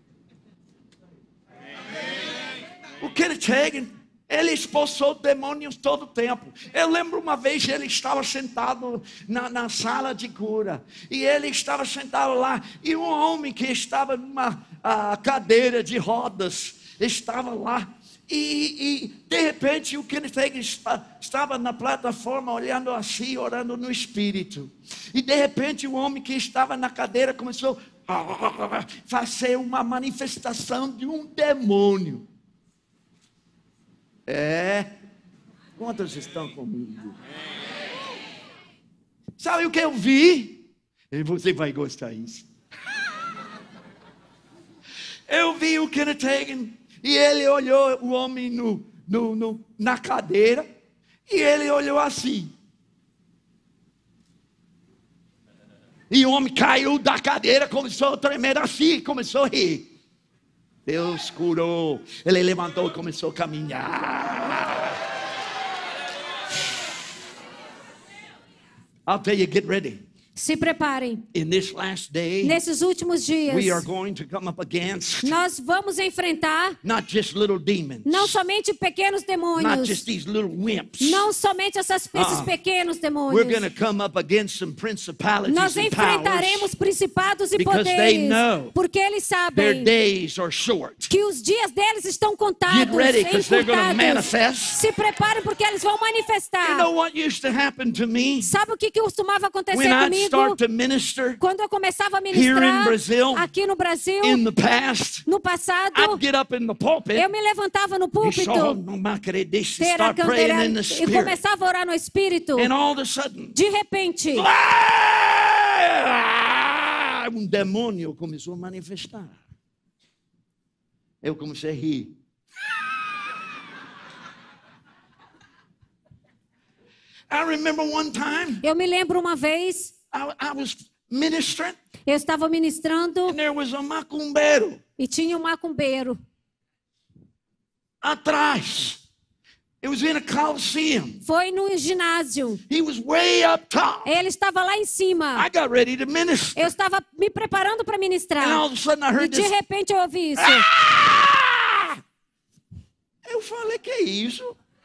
S2: O Kenneth Hagin, ele expulsou demônios todo o tempo. Eu lembro uma vez ele estava sentado na sala de cura. E ele estava sentado lá. E um homem que estava numa cadeira de rodas estava lá. E de repente o Kenneth Hagin estava na plataforma olhando assim, orando no Espírito. E de repente o homem que estava na cadeira começou a fazer uma manifestação de um demônio. Quantos estão comigo? Sabe o que eu vi? E você vai gostar disso. Eu vi o Kenneth Hagin e ele olhou o homem na cadeira e ele olhou assim. E o homem caiu da cadeira, começou a tremer assim, começou a rir. Deus curou. Ele levantou e começou a caminhar. I'll tell you, get ready.
S3: Se preparem.
S2: In this last day,
S3: Nesses últimos dias,
S2: we are going to come up against
S3: nós vamos enfrentar
S2: not just little demons,
S3: não somente pequenos
S2: not
S3: demônios,
S2: just these little wimps.
S3: não somente esses pequenos
S2: We're
S3: demônios.
S2: going to come up against some principalities
S3: Nós
S2: and
S3: enfrentaremos
S2: powers.
S3: principados e
S2: Because they
S3: poderes,
S2: know
S3: porque eles
S2: Their
S3: sabem
S2: days are short.
S3: que os dias deles estão contados,
S2: Get ready, 'cause they're gonna
S3: encurtados.
S2: manifest.
S3: Se preparem porque eles vão
S2: You
S3: manifestar.
S2: know what used to happen to me
S3: Sabe o que costumava acontecer
S2: when I'd
S3: comigo?
S2: start to minister
S3: Quando eu começava a
S2: here in
S3: ministrar
S2: Brazil,
S3: aqui no Brasil,
S2: in the past?
S3: no passado,
S2: I'd get up in the pulpit
S3: eu me levantava no
S2: and
S3: púlpito,
S2: start praying in the
S3: e
S2: Spirit.
S3: começava a orar no Espírito.
S2: And all of a sudden,
S3: De repente,
S2: um demônio começou a manifestar. Eu comecei a rir. I remember one time
S3: eu me lembro uma vez,
S2: I was ministering
S3: eu estava ministrando
S2: and there was a macumbeiro
S3: e tinha um macumbeiro
S2: atrás. It was in a coliseum.
S3: Foi no ginásio.
S2: He was way up top.
S3: Ele estava lá em cima.
S2: I got ready to minister.
S3: Eu estava me preparando para ministrar.
S2: And all of a sudden I
S3: E
S2: heard
S3: de
S2: this.
S3: repente eu ouvi isso.
S2: Ah! Eu falei, que é isso?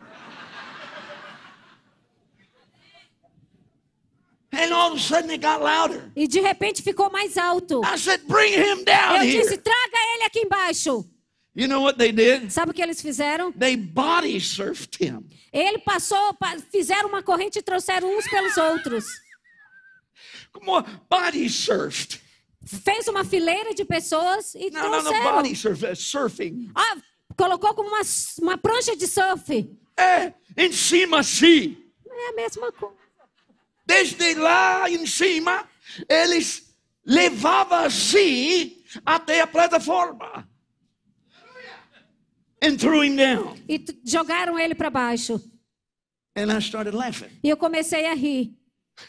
S2: And all of a sudden it got louder.
S3: E de repente ficou mais alto.
S2: I said, bring him down
S3: Eu
S2: here.
S3: disse, traga ele aqui embaixo.
S2: You know what they did?
S3: Sabe o que eles fizeram?
S2: They body surfed him.
S3: Ele passou, fizeram uma corrente e trouxeram uns pelos outros.
S2: Come on, body surfed.
S3: Fez uma fileira de pessoas e
S2: No,
S3: trouxeram.
S2: body surf, surfing.
S3: Colocou como uma prancha de surf.
S2: Em cima assim.
S3: É a mesma coisa.
S2: Desde lá em cima, eles levavam assim até a plataforma. And threw him down.
S3: E jogaram ele para baixo.
S2: And I started laughing.
S3: E eu comecei a rir.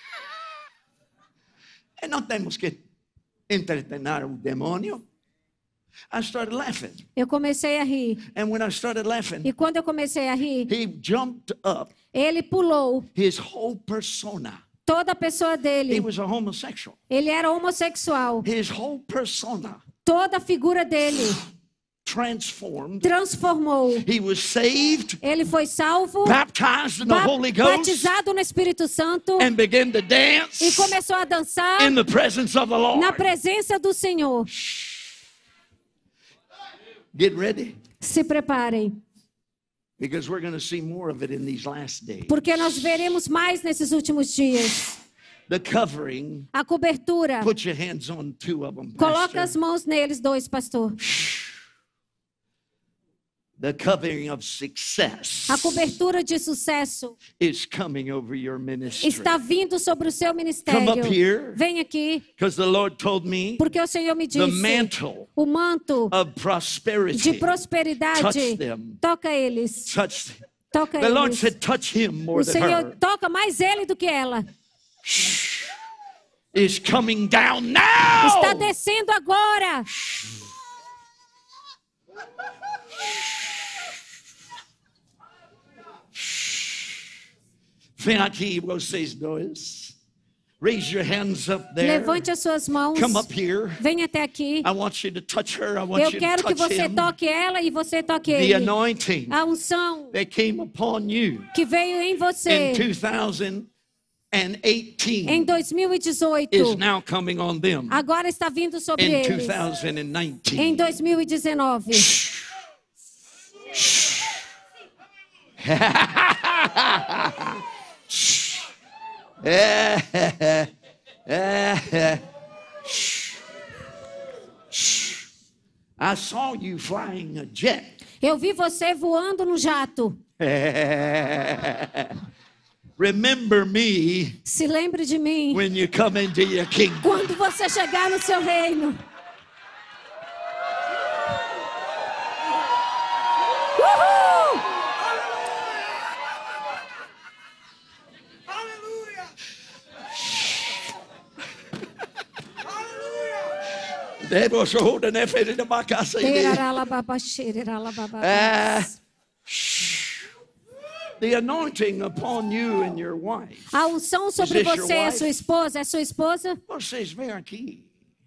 S2: E não temos que entretener o demônio. I started laughing.
S3: Eu comecei a rir.
S2: And when I started laughing,
S3: E quando eu comecei a rir,
S2: he jumped up.
S3: ele pulou.
S2: His whole persona.
S3: Toda a pessoa
S2: He
S3: dele.
S2: was a homosexual.
S3: Ele era homossexual.
S2: His whole persona
S3: Toda a figura dele
S2: transformed.
S3: transformou.
S2: He was saved,
S3: Ele foi salvo,
S2: baptized in the Holy Ghost,
S3: batizado no Espírito Santo
S2: and began to dance
S3: e começou a dançar
S2: in the presence of the Lord.
S3: na presença do Senhor.
S2: Get ready,
S3: Se preparem,
S2: because we're going to see more of it in these last days.
S3: porque nós veremos mais nesses últimos dias.
S2: The covering,
S3: A cobertura.
S2: put your hands on two of them,
S3: Coloca as
S2: Pastor.
S3: mãos neles, dois, pastor.
S2: The covering of success
S3: A cobertura de sucesso
S2: is coming over your ministry.
S3: está vindo sobre o seu
S2: Come
S3: ministério.
S2: up here,
S3: Vem aqui,
S2: because the Lord told me
S3: porque o Senhor me
S2: the
S3: disse:
S2: mantle
S3: o manto
S2: of
S3: de
S2: prosperity.
S3: prosperidade,
S2: Touch them.
S3: toca eles.
S2: Touch them.
S3: Toca
S2: The Lord
S3: eles.
S2: said, touch him more
S3: O
S2: than
S3: Senhor
S2: her.
S3: toca mais ele do que ela.
S2: Is coming down now.
S3: Está descendo agora.
S2: Vem aqui, vocês dois. Raise your hands up there.
S3: Levante as suas mãos.
S2: Come up here.
S3: Venha até aqui.
S2: I want you to touch her. I want
S3: Eu
S2: you to
S3: quero que
S2: touch
S3: você
S2: him.
S3: toque ela e você toque
S2: The
S3: ele.
S2: anointing
S3: A unção
S2: that came upon you
S3: que veio em você
S2: in 2018
S3: em 2018
S2: is now coming on them
S3: agora está vindo sobre
S2: in
S3: eles
S2: 2019.
S3: em 2019.
S2: I saw you flying a jet.
S3: Eu vi você voando no jato.
S2: Remember me
S3: Se lembre de mim
S2: when you come into your kingdom.
S3: quando você chegar no seu reino. Uhul!
S2: Deus ajuda, né, filho de uma casa aí. The anointing upon you and your wife.
S3: A unção sobre
S2: Is this your
S3: você e a
S2: wife?
S3: sua esposa. É sua esposa?
S2: Vocês vêm aqui.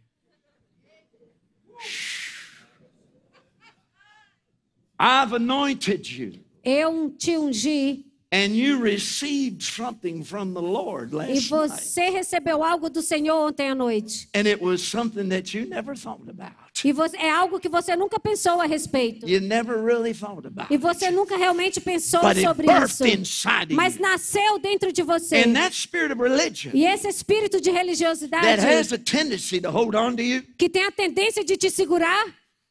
S2: I've anointed you,
S3: Eu te ungi
S2: and you received something from the Lord
S3: e
S2: last night.
S3: você recebeu algo do Senhor ontem à noite.
S2: And it was something that you never thought about.
S3: E é algo que você nunca pensou a respeito.
S2: You never really thought about
S3: E você
S2: it.
S3: nunca realmente pensou
S2: But it
S3: sobre isso.
S2: birthed inside of
S3: Mas
S2: you.
S3: nasceu dentro de você.
S2: And that spirit of religion
S3: E esse espírito de
S2: that
S3: religiosidade
S2: has a tendency to hold on to you,
S3: que tem a tendência de te segurar,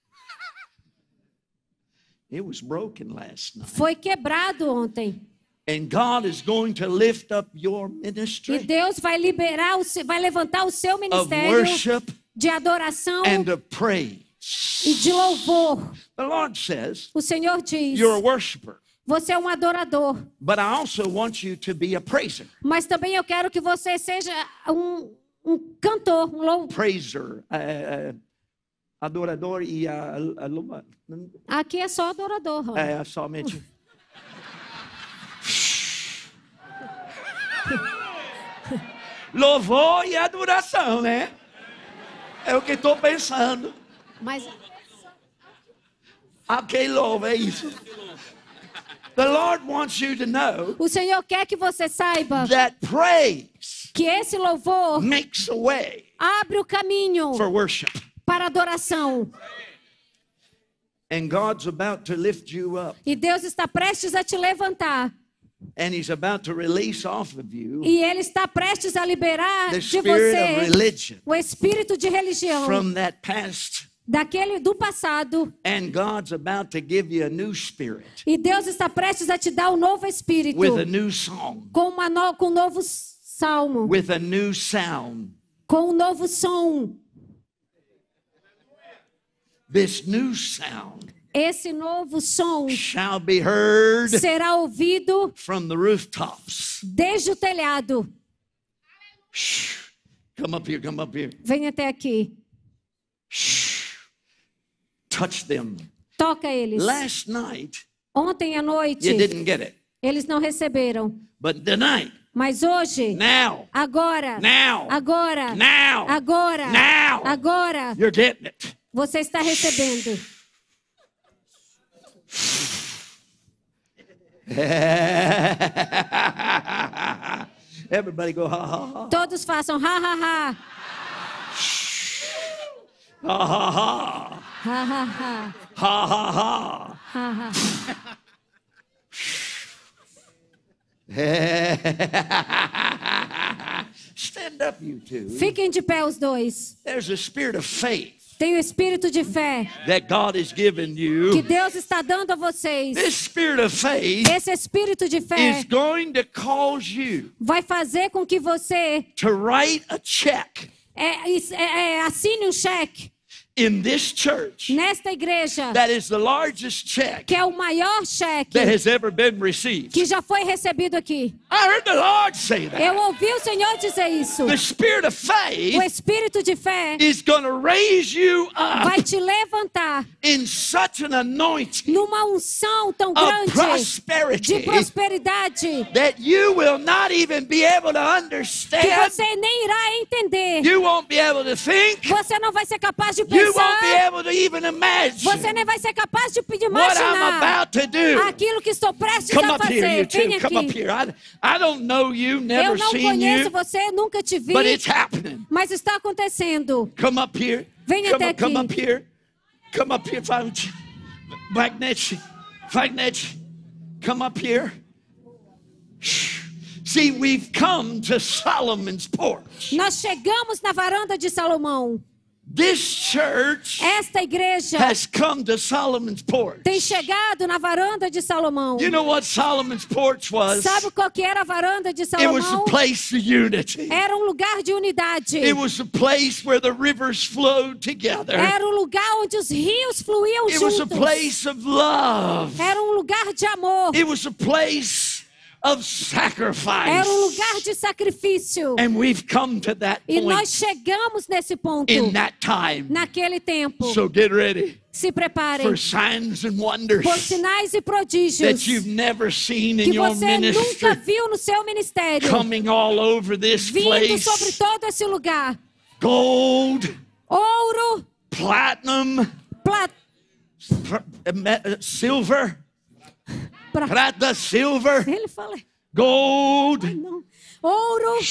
S2: it was broken last night.
S3: foi quebrado ontem.
S2: And God is going to lift up your
S3: E
S2: ministry
S3: Deus vai vai levantar o seu
S2: of
S3: ministério
S2: worship
S3: de adoração
S2: and of praise.
S3: e de louvor.
S2: The Lord says,
S3: O Senhor diz:
S2: you're a worshiper,
S3: você é um adorador,
S2: but I also want you to be a praiser.
S3: mas também eu quero que você seja um cantor, um louvor.
S2: Praiser, adorador e
S3: Aqui é só adorador. Rony.
S2: somente. Louvor e adoração, né? É o que estou pensando.
S3: Mas
S2: Ok, louva, é isso. The Lord wants you to know
S3: o Senhor quer que você saiba
S2: that praise
S3: que esse louvor
S2: makes a way
S3: abre o caminho
S2: for worship.
S3: para adoração.
S2: And God's about to lift you up.
S3: E Deus está prestes a te levantar.
S2: And He's about to release off of you
S3: E Ele está prestes a liberar
S2: the
S3: de
S2: spirit of
S3: você
S2: religion
S3: o espírito de religião
S2: from that past.
S3: do passado.
S2: And God's about to give you a new spirit
S3: E Deus está prestes a te dar um novo espírito
S2: with a new song,
S3: com um novo salmo,
S2: with a new sound.
S3: com um novo som.
S2: This new sound
S3: Esse novo som
S2: shall be heard
S3: será ouvido
S2: from the rooftops.
S3: desde o telhado.
S2: Shh. Come up here, come up here.
S3: Vem até aqui.
S2: Shh. Touch them.
S3: Toca eles.
S2: Last night,
S3: Ontem à noite,
S2: you didn't get it.
S3: eles não receberam.
S2: But tonight,
S3: Mas hoje,
S2: now,
S3: agora,
S2: now,
S3: agora,
S2: now,
S3: agora,
S2: now,
S3: agora,
S2: you're getting it.
S3: você está recebendo.
S2: Everybody go, ha, ha, ha.
S3: Todos façam ha, ha, ha.
S2: Ha, ha, ha.
S3: Ha, ha, ha.
S2: Ha, ha, ha.
S3: Ha, ha.
S2: Stand up, you two.
S3: Fiquem de pé os dois.
S2: There's a spirit of faith
S3: Tem o espírito de fé
S2: that God has given
S3: que
S2: you.
S3: Deus está dando a vocês.
S2: This spirit of faith
S3: Esse espírito de fé
S2: is going to cause you
S3: vai fazer com que você
S2: to write a check
S3: assine um cheque
S2: in this church
S3: nesta igreja,
S2: that is the largest check
S3: que é o maior cheque
S2: that has ever been received.
S3: que já foi recebido aqui.
S2: I heard the Lord say that.
S3: Eu ouvi o Senhor dizer isso.
S2: The spirit of
S3: O
S2: faith
S3: espírito de fé
S2: is going to raise you
S3: vai
S2: up
S3: te levantar
S2: in such an anointing
S3: numa unção tão
S2: of
S3: grande de
S2: prosperity
S3: prosperidade
S2: that you will not even be able to
S3: que
S2: understand.
S3: você nem irá entender.
S2: You won't be able to think.
S3: Você não vai ser capaz de
S2: You won't be
S3: pensar.
S2: able to even imagine
S3: Você nem vai ser capaz de
S2: what I'm
S3: imaginar
S2: about to do.
S3: aquilo que estou prestes
S2: Come
S3: a
S2: up here, you
S3: fazer.
S2: two.
S3: Vem
S2: Come up
S3: aqui.
S2: here. I don't know you,
S3: Eu
S2: never
S3: não
S2: seen
S3: conheço
S2: you,
S3: você, nunca te vi,
S2: but it's happening.
S3: mas está acontecendo.
S2: Come up here.
S3: Venha até
S2: Come
S3: aqui.
S2: up here. Come up here, Wagnet. Come up here. See, we've come to Solomon's porch.
S3: Nós chegamos na varanda de Salomão.
S2: This church
S3: Esta igreja
S2: has come to Solomon's porch.
S3: tem chegado na varanda de Salomão.
S2: You know what Solomon's porch was?
S3: Sabe qual que era a varanda de
S2: It was a
S3: Salomão?
S2: place of unity.
S3: Era um lugar de unidade.
S2: It was a place where the rivers flowed together.
S3: Era um lugar onde os rios fluíam
S2: It was a
S3: juntos.
S2: place of love.
S3: Era um lugar de amor.
S2: It was a place of sacrifice.
S3: Era um lugar de sacrifício.
S2: And we've come to that
S3: E nós
S2: point
S3: chegamos nesse ponto,
S2: in that time.
S3: naquele tempo.
S2: So get ready
S3: Se preparem
S2: for signs and wonders
S3: por sinais e prodígios
S2: that you've never seen in
S3: que
S2: your
S3: você nunca
S2: ministry
S3: viu no seu ministério,
S2: coming all over this
S3: vindo sobre
S2: place.
S3: todo esse lugar.
S2: Gold,
S3: Ouro,
S2: platinum, silver, prata, silver,
S3: Ele fala,
S2: gold,
S3: não. Ouro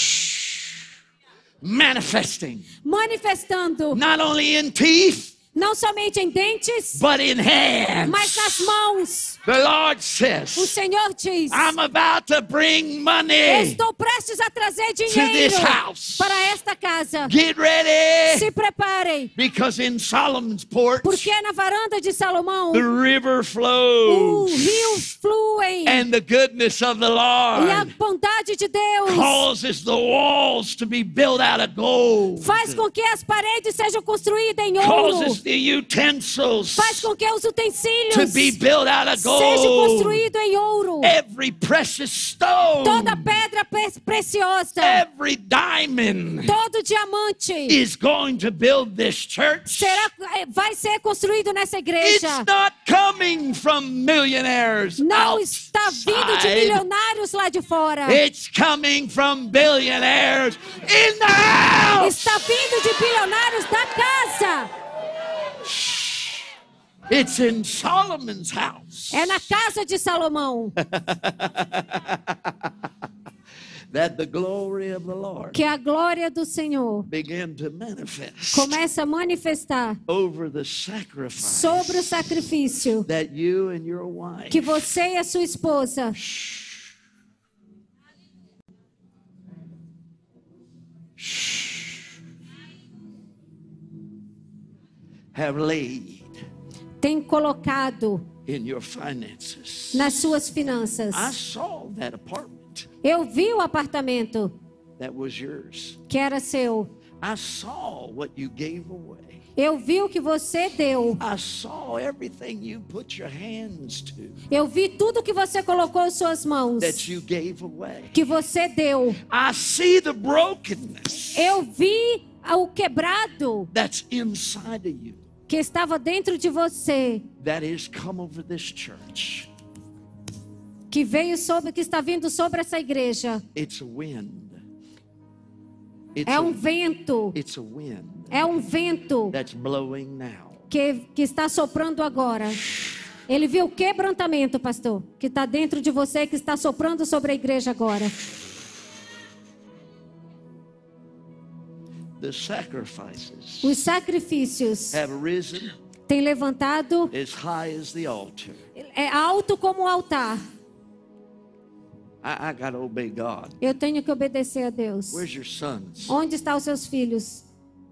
S2: manifesting
S3: manifestando,
S2: not only in teeth
S3: não somente em dentes,
S2: but in hands.
S3: mas nas mãos.
S2: The Lord
S3: O
S2: says,
S3: Senhor diz:
S2: I'm about to bring money.
S3: estou prestes a trazer
S2: this
S3: dinheiro
S2: house.
S3: para esta casa.
S2: Get ready,
S3: Se preparem,
S2: because in Solomon's porch
S3: porque na varanda de Salomão
S2: the river
S3: os
S2: flows,
S3: rios fluem
S2: and the goodness of the
S3: e a
S2: Lord
S3: bondade de Deus
S2: causes the walls to be built out of gold,
S3: faz com que as paredes sejam construídas em ouro,
S2: causes the utensils
S3: faz com que os
S2: to
S3: utensílios
S2: be built out of
S3: sejam
S2: gold.
S3: construídos em ouro.
S2: Every precious stone,
S3: Toda pedra preciosa,
S2: every diamond
S3: todo diamante
S2: is going to build this church.
S3: vai ser construído nessa
S2: It's
S3: igreja.
S2: not coming from millionaires
S3: Não está vindo de
S2: outside.
S3: milionários lá de fora.
S2: It's coming from billionaires in the house.
S3: Está vindo de bilionários da casa.
S2: It's in Solomon's house
S3: É na casa de Salomão
S2: that the glory of the Lord
S3: que a glória do Senhor
S2: began to manifest
S3: começa a manifestar
S2: over the sacrifice
S3: sobre o sacrifício
S2: that you and your wife
S3: que você e a sua esposa
S2: have laid
S3: têm colocado
S2: in your finances.
S3: nas suas finanças.
S2: I saw that apartment
S3: Eu vi o apartamento
S2: that was yours.
S3: que era seu.
S2: I saw what you gave away.
S3: Eu vi o que você deu.
S2: I saw everything you put your hands to
S3: Eu vi tudo que você colocou em suas mãos,
S2: that you gave away.
S3: que você deu.
S2: I see the brokenness
S3: Eu vi o quebrado
S2: that's inside of you
S3: que estava dentro de você,
S2: that has come over this church.
S3: que está vindo sobre essa igreja.
S2: It's a wind.
S3: É um vento.
S2: It's a wind
S3: É um vento
S2: that's blowing now.
S3: que está soprando agora. Ele viu o quebrantamento, pastor, que está dentro de você, que está soprando sobre a igreja agora.
S2: The sacrifices
S3: Os sacrifícios
S2: have risen
S3: têm levantado,
S2: as high as the altar.
S3: é alto como o altar.
S2: I got to obey God.
S3: Eu tenho que obedecer a Deus.
S2: Where's your sons?
S3: Onde estão os seus filhos?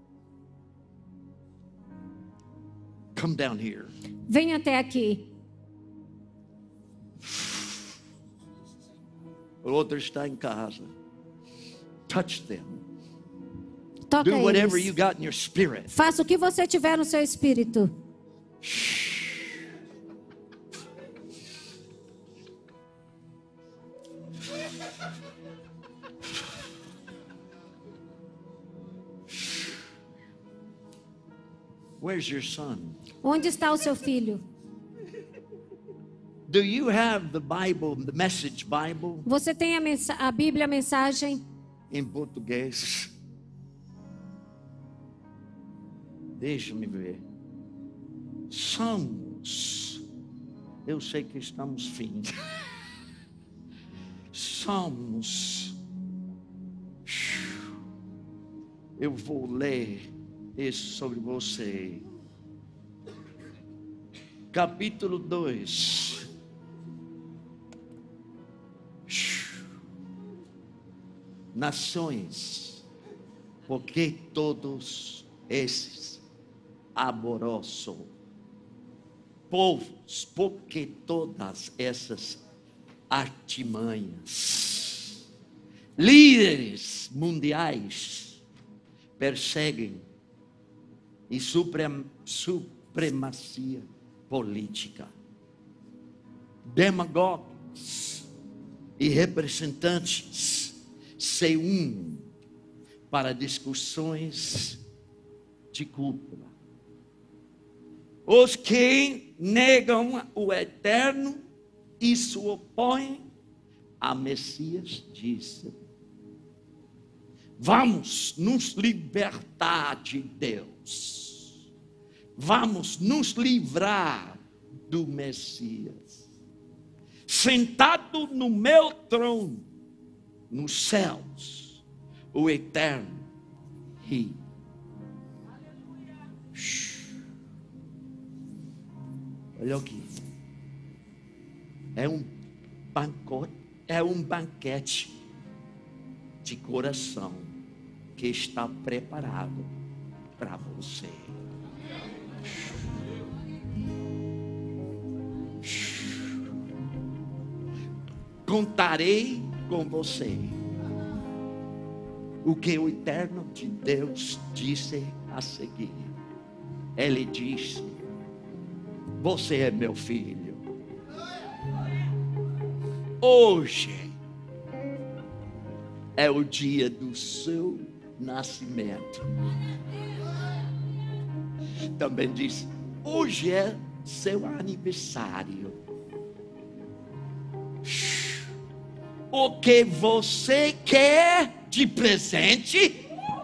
S2: Come down here.
S3: Vem até aqui.
S2: O outro está em casa. Touch them.
S3: Toca
S2: Do whatever you
S3: eles.
S2: got in your spirit.
S3: Faça o que você tiver no seu espírito.
S2: Where's your son?
S3: Onde está o seu filho?
S2: Do you have the Bible, the Message Bible,
S3: Você tem a Bíblia, a mensagem
S2: em português? Deixa-me ver. Somos. Eu sei que estamos fim. Somos. Eu vou ler isso sobre você. Capítulo 2. Nações, porque todos esses amorosos, povos, porque todas essas artimanhas, líderes mundiais perseguem e supremacia política, demagogos e representantes se unem para discussões de cúpula. Os que negam o eterno e se opõem a Messias disse: vamos nos libertar de Deus. Vamos nos livrar do Messias. Sentado no meu trono, nos céus, o eterno Rei. Olha aqui. É um banquete de coração que está preparado para você. Contarei com você o que o eterno de Deus disse a seguir. Ele disse: você é meu filho. Hoje é o dia do seu nascimento. Também disse: hoje é seu aniversário. O que você quer de presente?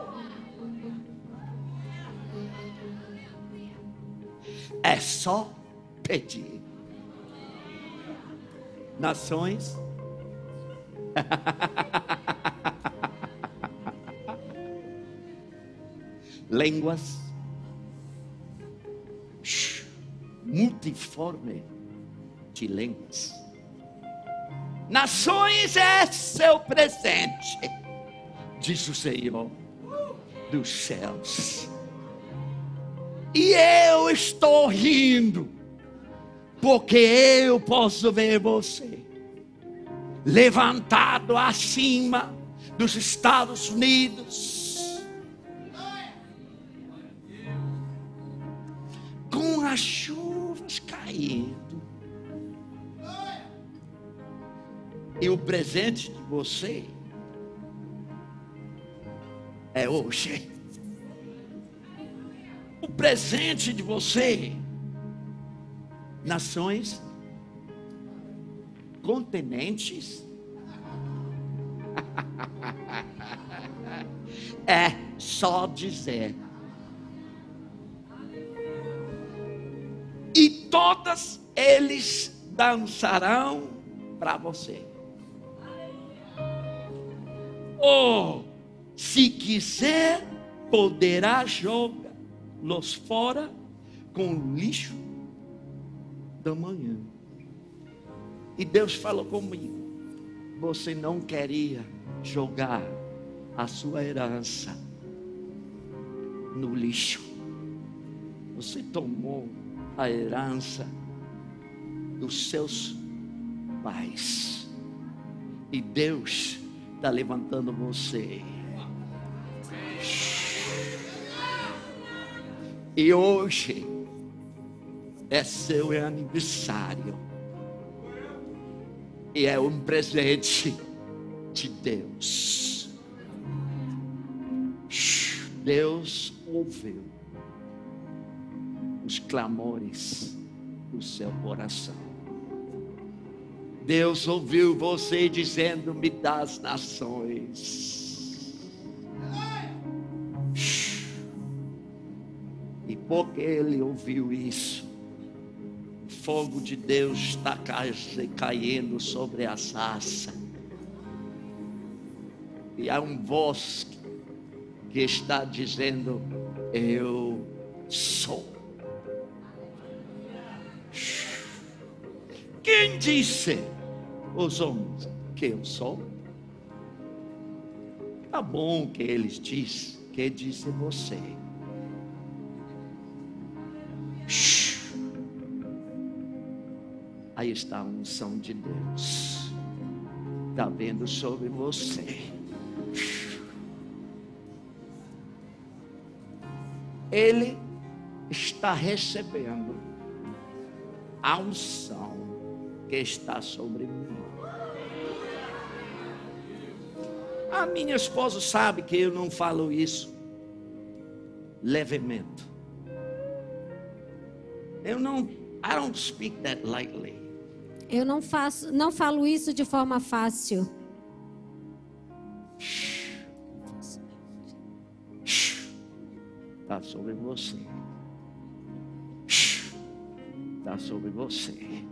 S2: É só pedir. Nações, línguas, multiforme de línguas. Nações é seu presente, diz o Senhor dos céus. E eu estou rindo, porque eu posso ver você levantado acima dos Estados Unidos, com as chuvas caindo. E o presente de você é hoje. O presente de você, nações, continentes, é só dizer. E todas eles dançarão para você. Ou, se quiser, poderá jogá-los fora com o lixo da manhã. E Deus falou comigo: você não queria jogar a sua herança no lixo. Você tomou a herança dos seus pais. E Deus está levantando você. E hoje é seu aniversário. E é um presente de Deus. Deus ouviu os clamores do seu coração. Deus ouviu você dizendo: me dá as nações. E porque Ele ouviu isso, o fogo de Deus está caindo sobre a sarça. E há uma voz que está dizendo: eu sou. Quem disse os homens que eu sou? Tá bom que eles dizem, que disse você. Aí está a unção de Deus. Está vendo sobre você. Ele está recebendo a unção que está sobre mim. A minha esposa sabe que eu não falo isso levemente. I don't speak that lightly.
S3: Eu não falo isso de forma fácil.
S2: Está sobre você. Está sobre você.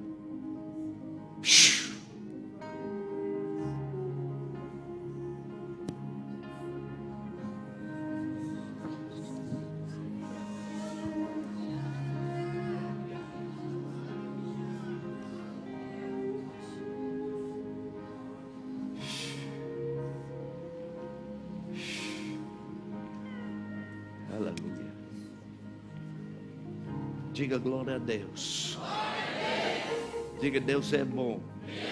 S2: Aleluia. Diga glória a Deus. Diga: Deus é bom.